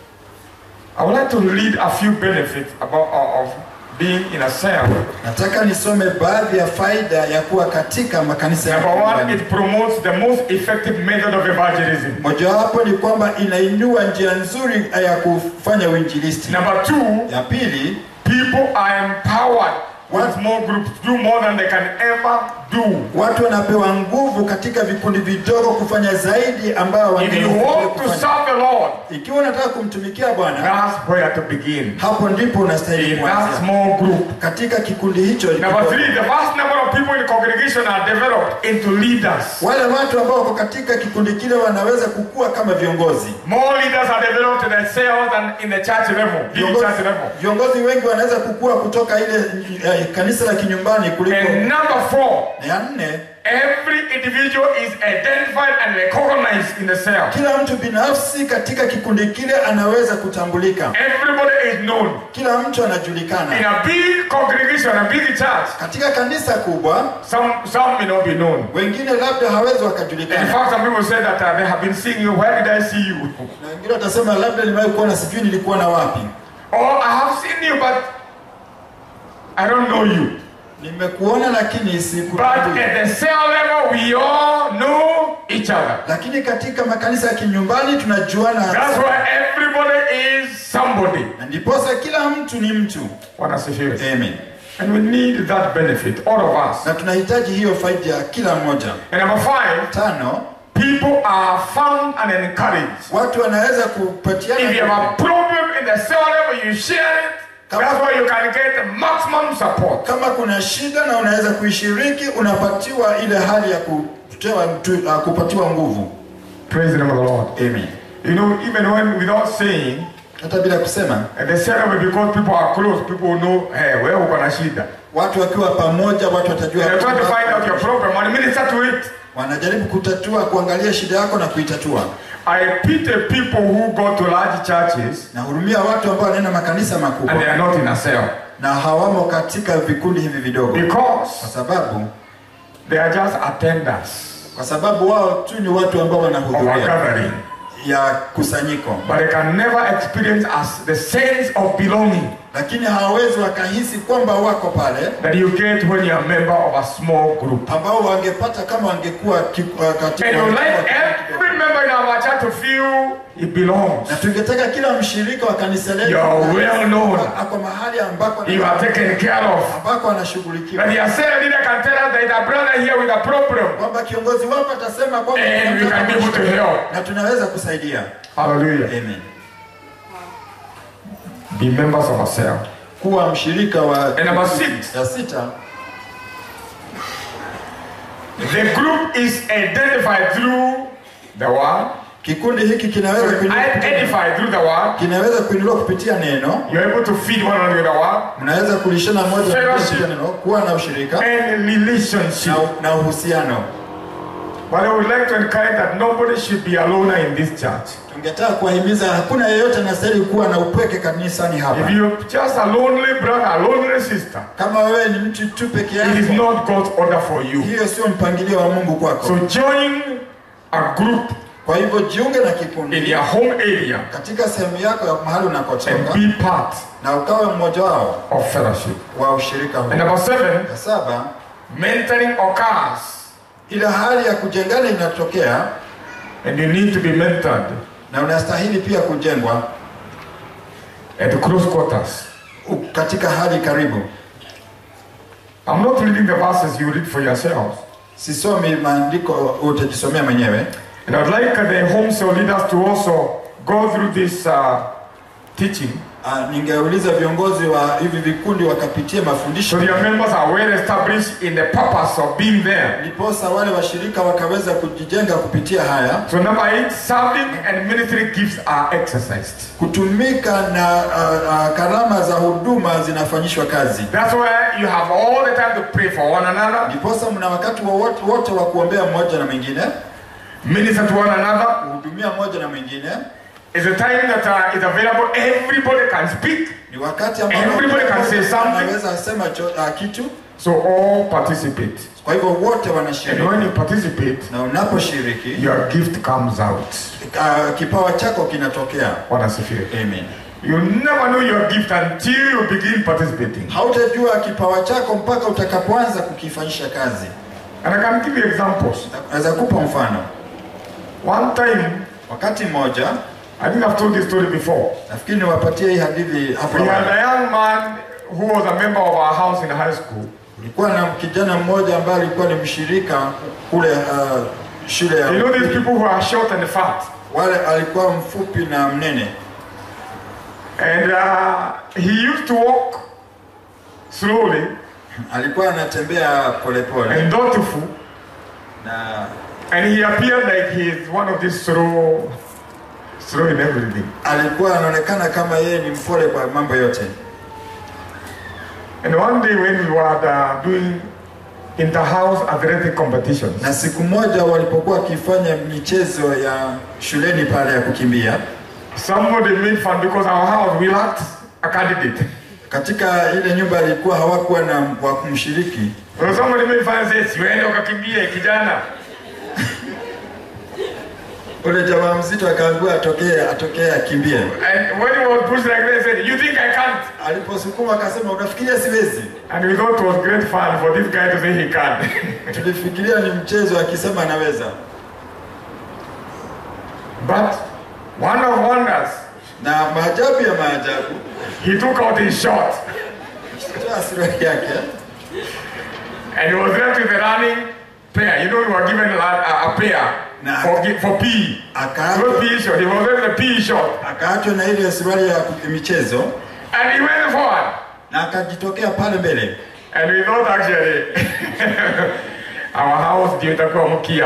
I would like to read a few benefits of being in a cell. Nataka nisome baadhi ya faida ya kuwa katika makanisa. Number one, it promotes the most effective method of evangelism. Mojawapo ni kwamba inainua njia nzuri ya kufanya uinjilisti. Number two, ya pili, people are empowered with small groups to do more than they can ever do. Watu wanapewa nguvu katika vikundi vidogo kufanya zaidi ambao wangeweza kufanya. If you want to serve the Lord, ikiwa unataka kumtumikia Bwana, that's where to begin. Hapo ndipo unastahili kuanza. In that small group. Katika kikundi hicho. Number three, the vast number of people in the congregation are developed into leaders. Wale watu ambao wako katika kikundi kile wanaweza kukua kama viongozi. More leaders are developed in the cell than in the church level. Viongozi wengi wanaweza kukua kutoka ile kanisa la kinyumbani kuliko. And number four, ya nne, every individual is identified and recognized in the cell. Kila mtu binafsi katika kikundi kile anaweza kutambulika. Everybody is known. Kila mtu anajulikana. In a big congregation, a big church, katika kanisa kubwa, some may not be known. Wengine labda hawezi wakajulikana. In fact, some people say that they have been seeing you. Where did I see you? Na wengine watasema labda nimewahi kuona, sijui nilikuwa na wapi. Or I have seen you but I don't know you. Nimekuona lakini sikujui. But at the cell level we all know each other. Lakini katika makanisa ya kinyumbani tunajuana. That's why everybody is somebody. Na ndiposa kila mtu ni mtu. Wanasifiwe. Amen. And we need that benefit, all of us. Na tunahitaji hiyo faida ya kila mmoja. And number 5, tano, people are found and encouraged. Watu wanaweza kupatiana. If you have a problem in the cell level, you share it. That's why you can get the maximum support. Kama kuna shida na unaweza kuishiriki, unapatiwa ile hali ya kupatiwa nguvu. Praise the name of the Lord. Amen. You know, even when without saying, hata bila kusema, the cell level, because people are close, people know, hey, wewe uko na shida. Watu wakiwa pamoja, watu watajua. They try to find out your problem and minister to it. Wanajaribu kutatua, kuangalia shida yako na kuitatua. I pity people who go to large churches. Na hurumia watu ambao wanaenda makanisa makubwa. And they are not in a cell. Na hawamo katika vikundi hivi vidogo. Because kwa sababu they are just attenders. Kwa sababu wao tu ni watu ambao wanahudhuria ya kusanyiko. But they can never experience as the sense of belonging. Lakini hawawezi wakahisi kwamba wako pale. That you get when you are a member of a small group. Ambao wangepata kama wangekuwa katika. And you like every member in our church to feel he belongs. Na tungetaka kila mshirika wa kanisa letu. You are well known. Ako mahali ambako you are taken care of. Ambako anashughulikiwa. And your cell leader can tell us there is a brother here with a problem. Kwamba kiongozi wako atasema kwamba and we can be able to help. Na tunaweza kusaidia. Hallelujah. Amen. Be members of a cell. Kuwa mshirika wa. And number 6. Ya 6. The group is identified through the word. Kikundi hiki kinaweza identified through the word. Kinaweza kuinuliwa kupitia neno. You are able to feed one another with the word. Mnaweza kulishana moja kupitia neno, kuwa na ushirika and relationship na uhusiano. But I would like to encourage that nobody should be alone in this church. Tungetaka kuwahimiza hakuna yeyote anastahili kuwa na upweke kanisani hapa. If you just a lonely brother, a lonely sister, kama wewe ni mtu tu peke yako, it is not God's order for you. Hiyo sio mpangilio wa Mungu kwako. So join a group. Kwa hivyo jiunge na kikundi in your home area, katika sehemu yako ya mahali unakotoka, and be part na ukawe mmoja wao of fellowship wa ushirika huu. And number 7, 7, mentoring occurs. Ile hali ya kujengana inatokea, and you need to be mentored, na unastahili pia kujengwa at close quarters, katika hali karibu. I'm not reading the verses, you read for yourselves. Sisomi maandiko, utajisomea mwenyewe. And I'd like the home cell leaders to also go through this teaching. Ningeuliza viongozi wa hivi vikundi wakapitie mafundisho. So your members are well established in the purpose of being there. Ndiposa wale washirika wakaweza kujijenga kupitia haya. So number 8, serving and ministry gifts are exercised. Kutumika na karama za huduma zinafanyishwa kazi. That's why you have all the time to pray for one another. Ndiposa mna wakati wote wa kuombea mmoja na mwingine. Minister to one another. Kuhudumia mmoja na mwingine. It's a time that is available. Everybody can speak. Ni wakati ambao everybody can say something. Anaweza sema kitu. So all participate. Kwa hivyo wote wanashiriki. And when you participate, na unaposhiriki, your gift comes out. Kipawa chako kinatokea. Wanasifiwe. Amen. You never know your gift until you begin participating. Hautajua kipawa chako mpaka utakapoanza kukifanyisha kazi. And I can give you examples. Naweza kupa mfano. One time, wakati mmoja, I think I've told this story before. Nafikiri niwapatie hii hadithi hapo. We had a young man who was a member of our house in high school. Kulikuwa na kijana mmoja ambaye alikuwa ni mshirika kule shule ya. You know these people who are short and fat. Wale alikuwa mfupi na mnene. And he used to walk slowly. Alikuwa anatembea polepole. And thoughtful. And he appeared like he is one of these slow in everything. Alikuwa anaonekana kama yeye ni mpole kwa mambo yote. And one day when we were doing inter-house athletic competitions. Na siku moja walipokuwa wakifanya michezo ya shuleni pale ya kukimbia. Somebody made fun because our house we lacked a candidate. Katika ile nyumba alikuwa hawakuwa na wa kumshiriki. So somebody made fun and said, "Wewe ukakimbie kijana." Ule jamaa mzito akaambiwa atokee akimbie. And when he was pushed like that, he said, "You think I can't?" Aliposukuma akasema, "Unafikiria siwezi?" And we thought it was great fun for this guy to say he can. Tulifikiria ni mchezo akisema anaweza. But one of wonders. Na maajabu ya maajabu. He took out his shot. And he was left with the running pair. You know, we were given a pair for PE. No PE shot. He was left with a PE shot. Akaachwa na ile suruali ya michezo. And he went forward. Na akajitokea pale mbele. And we thought actually our house ndio itakuwa mkia.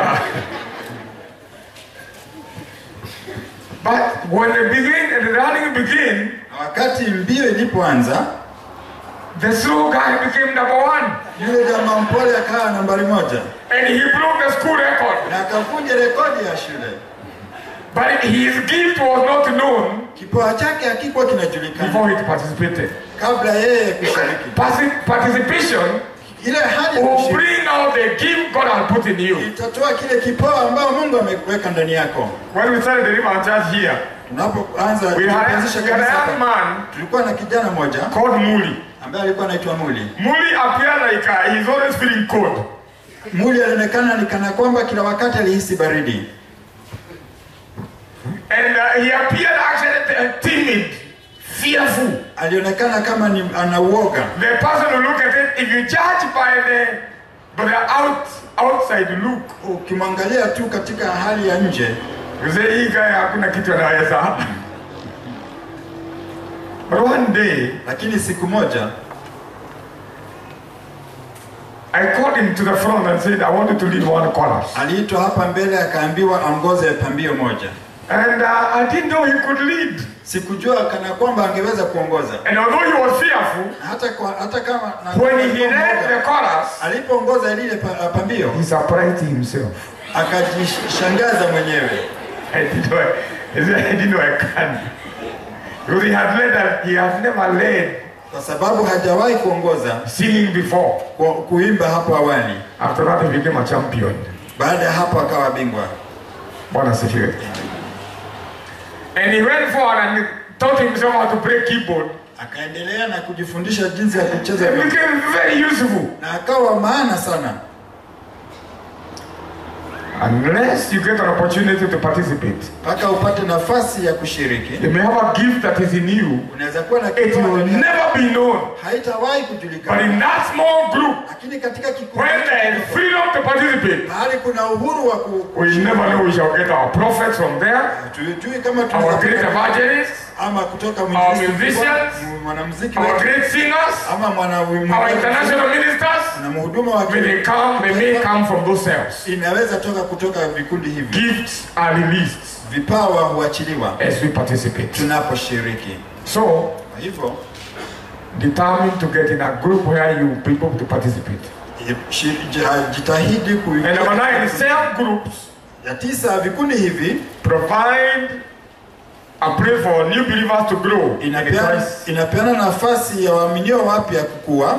But when the running began, wakati mbio ilipoanza, the slow guy became number 1. Yule jamaa mpole akawa nambari 1. And he broke the school record. Na akavunja rekodi ya shule. But his gift was not known. Kipawa chake hakikuwa kinajulikana. Before he participated. Kabla yeye kushiriki. Participation ile hali will bring out the gift God has put in you. Itatoa kile kipawa ambao Mungu amekuweka ndani yako. When we started the River Church here, tunapoanza kuanzisha kanisa, tulikuwa na kijana mmoja called Muli, ambaye alikuwa anaitwa Muli. Muli appeared like he is always feeling cold. Muli alionekana ni kana kwamba kila wakati alihisi baridi. And he appeared actually timid, fearful. Alionekana kama ni anauoga. The person who look at it, if you judge by the outside look, ukimwangalia tu katika hali ya nje, uzee hii kaya hakuna kitu anaweza. But one day, lakini siku moja, I called him to the front and said, I wanted to lead one chorus. Aliitwa hapa mbele akaambiwa aongoze pambio moja. And I didn't know he could lead. Sikujua kana kwamba angeweza kuongoza. And although he was fearful, hata kama when he led the chorus, alipoongoza lile pambio, he surprised himself. Akajishangaza mwenyewe. I didn't know I can. Because he has never led. Kwa sababu hajawahi kuongoza singing before. Kuimba hapo awali. After that he became a champion. Baada ya hapo akawa bingwa. Bwana asifiwe. And he went forward and taught himself how to play keyboard. Akaendelea na kujifundisha jinsi ya kucheza. It became very useful. Na akawa maana sana. Unless you get an opportunity to participate. Paka upate nafasi ya kushiriki. You may have a gift that is in you. Unaweza kuwa na kitu. It will never be known. Haitawahi kujulikana. But in that small group, lakini katika kikundi, when there is freedom to participate, hali kuna uhuru wa we never know we shall get our prophets from there. Tujui kama our great evangelists. ama kutoka our musicians, mwanamuziki our great singers, ama our international ministers, na mhuduma wa they may come from those cells. Inaweza kutoka vikundi hivi. Gifts are released. Vipawa huachiliwa as we participate. Tunaposhiriki. So, hivyo determined to get in a group where you people to participate. Jitahidi and number 9, cell groups. Ya 9, vikundi hivi provide and pray for new believers to grow. Inapeana nafasi ya waaminio wapya kukua.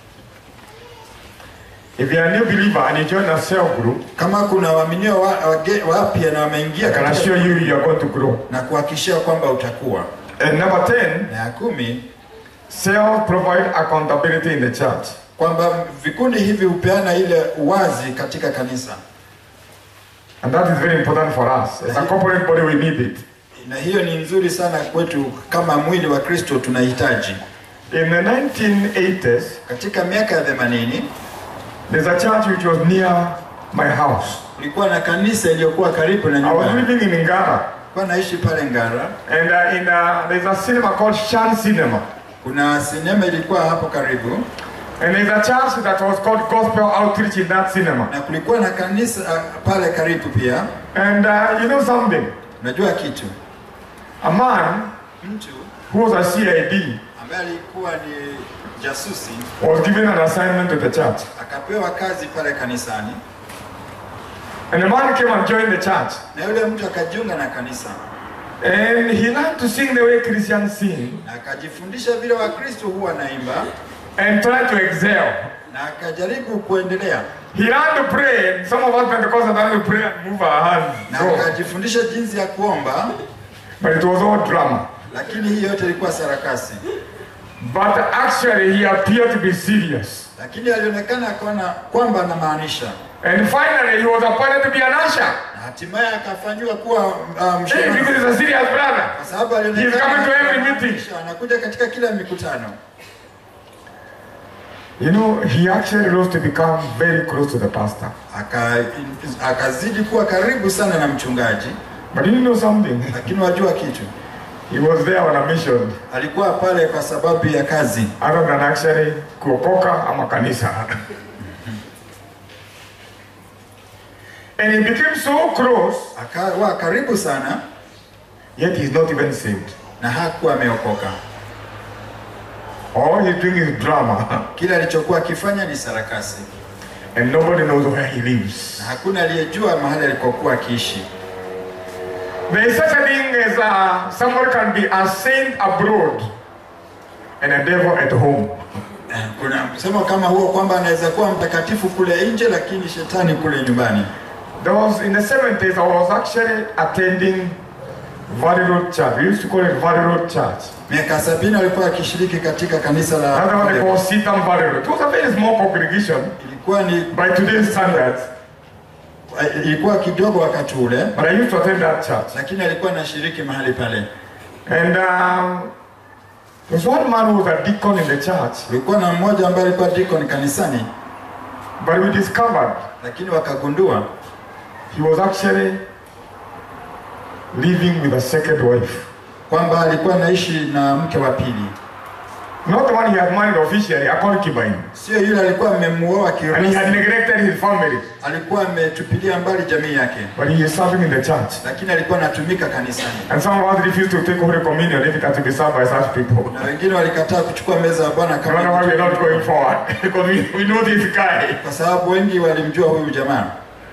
If you are a new believer and you join a cell group, kama kuna waaminio wapya na wameingia, I can assure you you are going to grow. Na kuhakikishia kwamba utakuwa. And number 10, na 10, cells provide accountability in the church. Kwamba vikundi hivi hupeana ile uwazi katika kanisa. And that is very important for us. As a corporate body we need it. Na hiyo ni nzuri sana kwetu kama mwili wa Kristo tunahitaji. In the 1980s, katika miaka ya 80, there's a church which was near my house. Kulikuwa na kanisa iliyokuwa karibu na nyumba. I was living in Ngara. Kwa naishi pale Ngara. And there's a cinema called Shan Cinema. Kuna sinema ilikuwa hapo karibu. And there's a church that was called Gospel Outreach in that cinema. Na kulikuwa na kanisa pale karibu pia. And you know something? Najua kitu. A man who was a CID ambaye alikuwa ni jasusi was given an assignment to the church. Akapewa kazi pale kanisani. And the man came and joined the church. Na yule mtu akajiunga na kanisa. And he learned to sing the way Christians sing. Na akajifundisha vile Wakristo huwa naimba. And try to excel. Na akajaribu kuendelea. He learned to pray. Some of us Pentecostals learn to pray and move our hands. Na akajifundisha jinsi ya kuomba. But it was all drama. Lakini hii yote ilikuwa sarakasi. But actually he appeared to be serious. Lakini alionekana kwamba anamaanisha. And finally he was appointed to be an usher. Hatimaye akafanywa kuwa mshiriki. Because he's a serious brother. Kwa sababu alionekana he's coming to every meeting. Anakuja katika kila mikutano. You know, he actually rose to become very close to the pastor. Akazidi kuwa karibu sana na mchungaji. But you know something? Lakini wajua kitu? He was there on a mission. Alikuwa pale kwa sababu ya kazi. Other than actually kuokoka ama kanisa. And he became so close. Akawa karibu sana. Yet he's not even saved. Na hakuwa ameokoka. All he's doing is drama. Kila alichokuwa akifanya ni sarakasi. And nobody knows where he lives. Na hakuna aliyejua mahali alikokuwa akiishi. There is such a thing as someone can be a saint abroad and a devil at home. Kuna msemo kama huo kwamba anaweza kuwa mtakatifu kule nje lakini shetani kule nyumbani. There was in the 70s I was actually attending Valley Road Church. We used to call it Valley Road Church. Miaka 70 alikuwa akishiriki katika kanisa la That's what they call Sitam Valley Road. It was a very small congregation. Ilikuwa ni by today's standards. Ilikuwa kidogo wakati ule. But I used to attend that church. Lakini alikuwa anashiriki mahali pale. And there's one man who was a deacon in the church. Kulikuwa na mmoja ambaye alikuwa deacon kanisani. But we discovered. Lakini wakagundua. He was actually living with a second wife. Kwamba alikuwa anaishi na mke wa pili. Not the one he had married officially, a concubine. Sio yule alikuwa amemuoa kirasmi. And he had neglected his family. Alikuwa ametupilia mbali jamii yake. But he is serving in the church. Lakini alikuwa anatumika kanisani. And some of us refused to take Holy Communion if it had to be served by such people. Na wengine walikataa kuchukua meza ya Bwana kama. No, we're not going forward because we know this guy. Kwa sababu wengi walimjua huyu jamaa.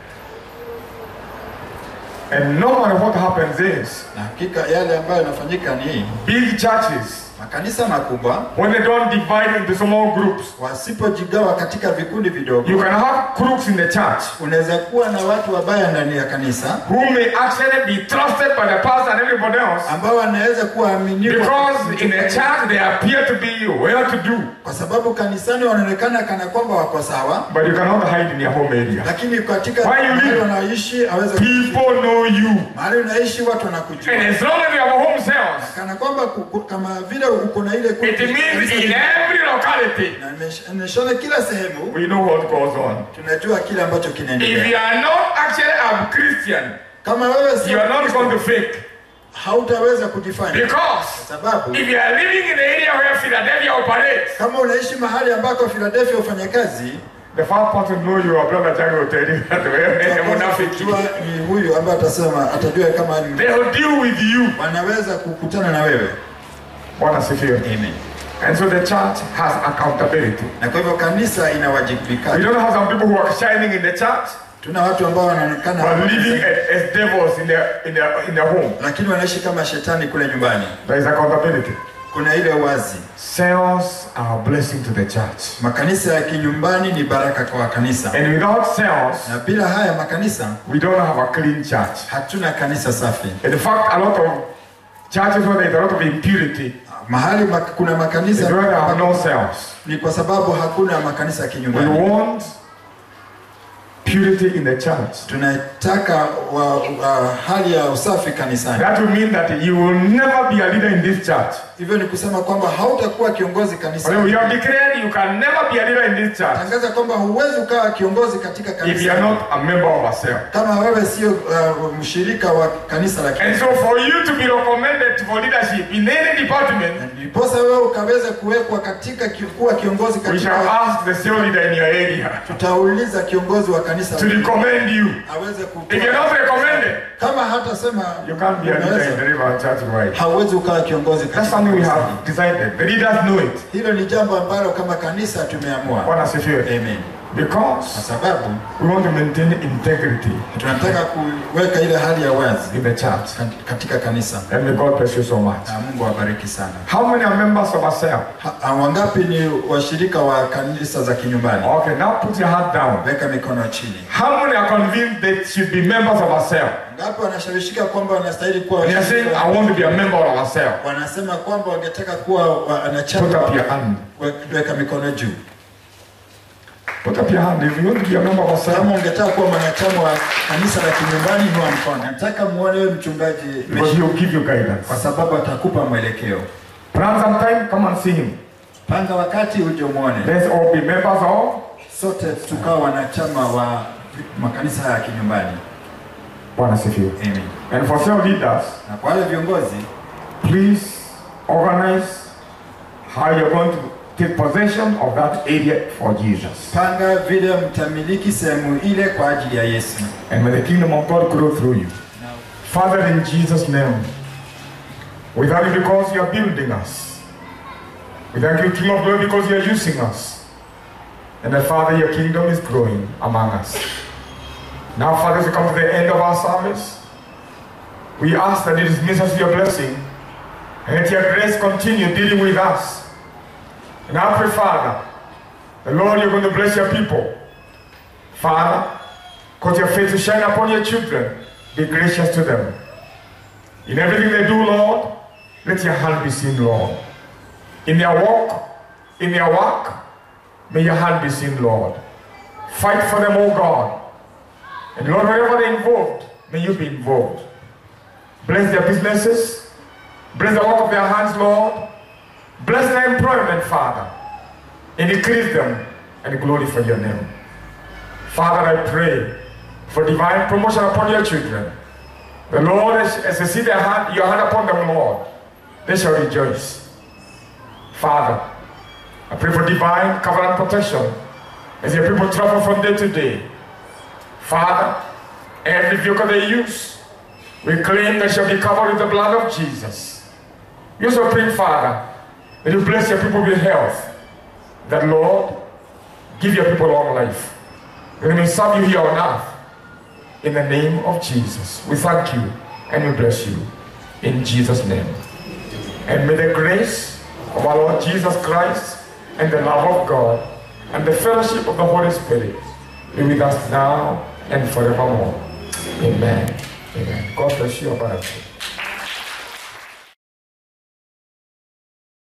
And normally what happens is, na hakika yale ambayo yanafanyika ni big churches, makanisa makubwa, when they don't divide into small groups, wasipojigawa katika vikundi vidogo, you can have crooks in the church. Unaweza kuwa na watu wabaya ndani ya kanisa, who may actually be trusted by the pastor and everybody else, ambao wanaweza kuaminiwa, because in the church they appear to be well to do, kwa sababu kanisani wanaonekana kana kwamba wako sawa, but you cannot hide in your home area. Lakini katika mahali wanaishi hawezi, people know you, mahali unaishi watu wanakujua, and as long as you have home cells, kana kwamba kama vile uko na ile, it means in every locality, na nimeshona kila sehemu, we know what goes on. Tunajua kile ambacho kinaendelea. If you are not actually a Christian, kama wewe you are not going to fake. hautaweza kujifanya. Because sababu if you are living in the area where Philadelphia operates, kama unaishi mahali ambako Philadelphia hufanya kazi, the first person to know your brother Jack will tell you that wewe unafiki. Ni huyu ambaye atasema, atajua kama ni, they will deal with you. Wanaweza kukutana na wewe. Bwana asifiwe. Amen. And so the church has accountability. Na kwa hivyo kanisa inawajibika. We don't have some people who are shining in the church. Tuna watu ambao wanaonekana living as devils in their home. Lakini wanaishi kama shetani kule nyumbani. There is accountability. Kuna ile wazi. Cells are a blessing to the church. Makanisa ya kinyumbani ni baraka kwa kanisa. And without cells, na bila haya makanisa, we don't have a clean church. Hatuna kanisa safi. In fact, a lot of churches where there is a lot of impurity, mahali kuna makanisa there are no cells. Ni kwa sababu hakuna makanisa ya kinyumbani. We want purity in the church. Tunataka hali ya usafi kanisani. That will mean that you will never be a leader in this church. Hivyo ni kusema kwamba hautakuwa kiongozi kanisani. We have declared you can never be a leader in this church. Tangaza kwamba huwezi kuwa kiongozi katika kanisa. If you are not a member of a cell. Kama wewe sio mshirika wa kanisa la And so for you to be recommended for leadership in any department, ndiposa wewe ukaweza kuwekwa katika kuwa kiongozi katika. We shall ask the cell leader in your area. Tutauliza kiongozi wa kanisa to recommend you. Aweze kutoa. If you're not recommended, kama hata sema you can't be a leader in the river church right. Hauwezi ukawa kiongozi katika. That's something we have decided. The leaders know it. Hilo ni jambo ambalo kama kanisa tumeamua. Bwana asifiwe. Amen. Because sababu we want to maintain integrity. Tunataka kuweka ile hali ya wazi in the church katika kanisa. And may God bless you so much. Na Mungu awabariki sana. How many are members of a cell? Wangapi ni washirika wa kanisa za kinyumbani? Okay, now put your hand down. Weka mikono chini. How many are convinced they should be members of a cell? Ngapi wanashawishika kwamba wanastahili kuwa washirika? They are saying I want to be a member of a cell. Wanasema kwamba wangetaka kuwa wanachama. Put up your hand. Weka mikono juu. Put up your hand if you want to be a member of a cell. Kama ungetaka kuwa mwanachama wa kanisa la kinyumbani, inua mkono. Nataka muone wewe mchungaji. Because he will give you guidance. Kwa sababu atakupa mwelekeo. Plan some time, come and see him. Panga wakati uje muone. Let's all be members of. Sote tukawa wanachama wa makanisa ya kinyumbani. Bwana asifiwe. Amen. And for cell leaders, na kwa wale viongozi, please organize how you're going to take possession of that area for Jesus. Panga vile mtamiliki sehemu ile kwa ajili ya Yesu. And may the kingdom of God grow through you. Father, in Jesus' name, we thank you because you are building us. We thank you, King of Glory, because you are using us. And that, Father, your kingdom is growing among us. Now, Father, as we come to the end of our service, we ask that you dismiss us with your blessing and let your grace continue dealing with us. And I pray, Father, the Lord, you're going to bless your people. Father, cause your face to shine upon your children. Be gracious to them. In everything they do, Lord, let your hand be seen, Lord. In their walk, in their work, may your hand be seen, Lord. Fight for them, O God. And Lord, wherever they're involved, may you be involved. Bless their businesses. Bless the work of their hands, Lord. Bless their employment, Father. And increase them and glorify your name. Father, I pray for divine promotion upon your children. The Lord, as they see your hand upon them, Lord, they shall rejoice. Father, I pray for divine covenant protection as your people travel from day to day. Father, every vehicle they use, we claim they shall be covered with the blood of Jesus. We also pray, Father, that you bless your people with health. That, Lord, give your people long life. That we may serve you here on earth. In the name of Jesus, we thank you and we bless you. In Jesus' name. And may the grace of our Lord Jesus Christ and the love of God and the fellowship of the Holy Spirit be with us now and forevermore. Amen. Amen. God bless you abundantly.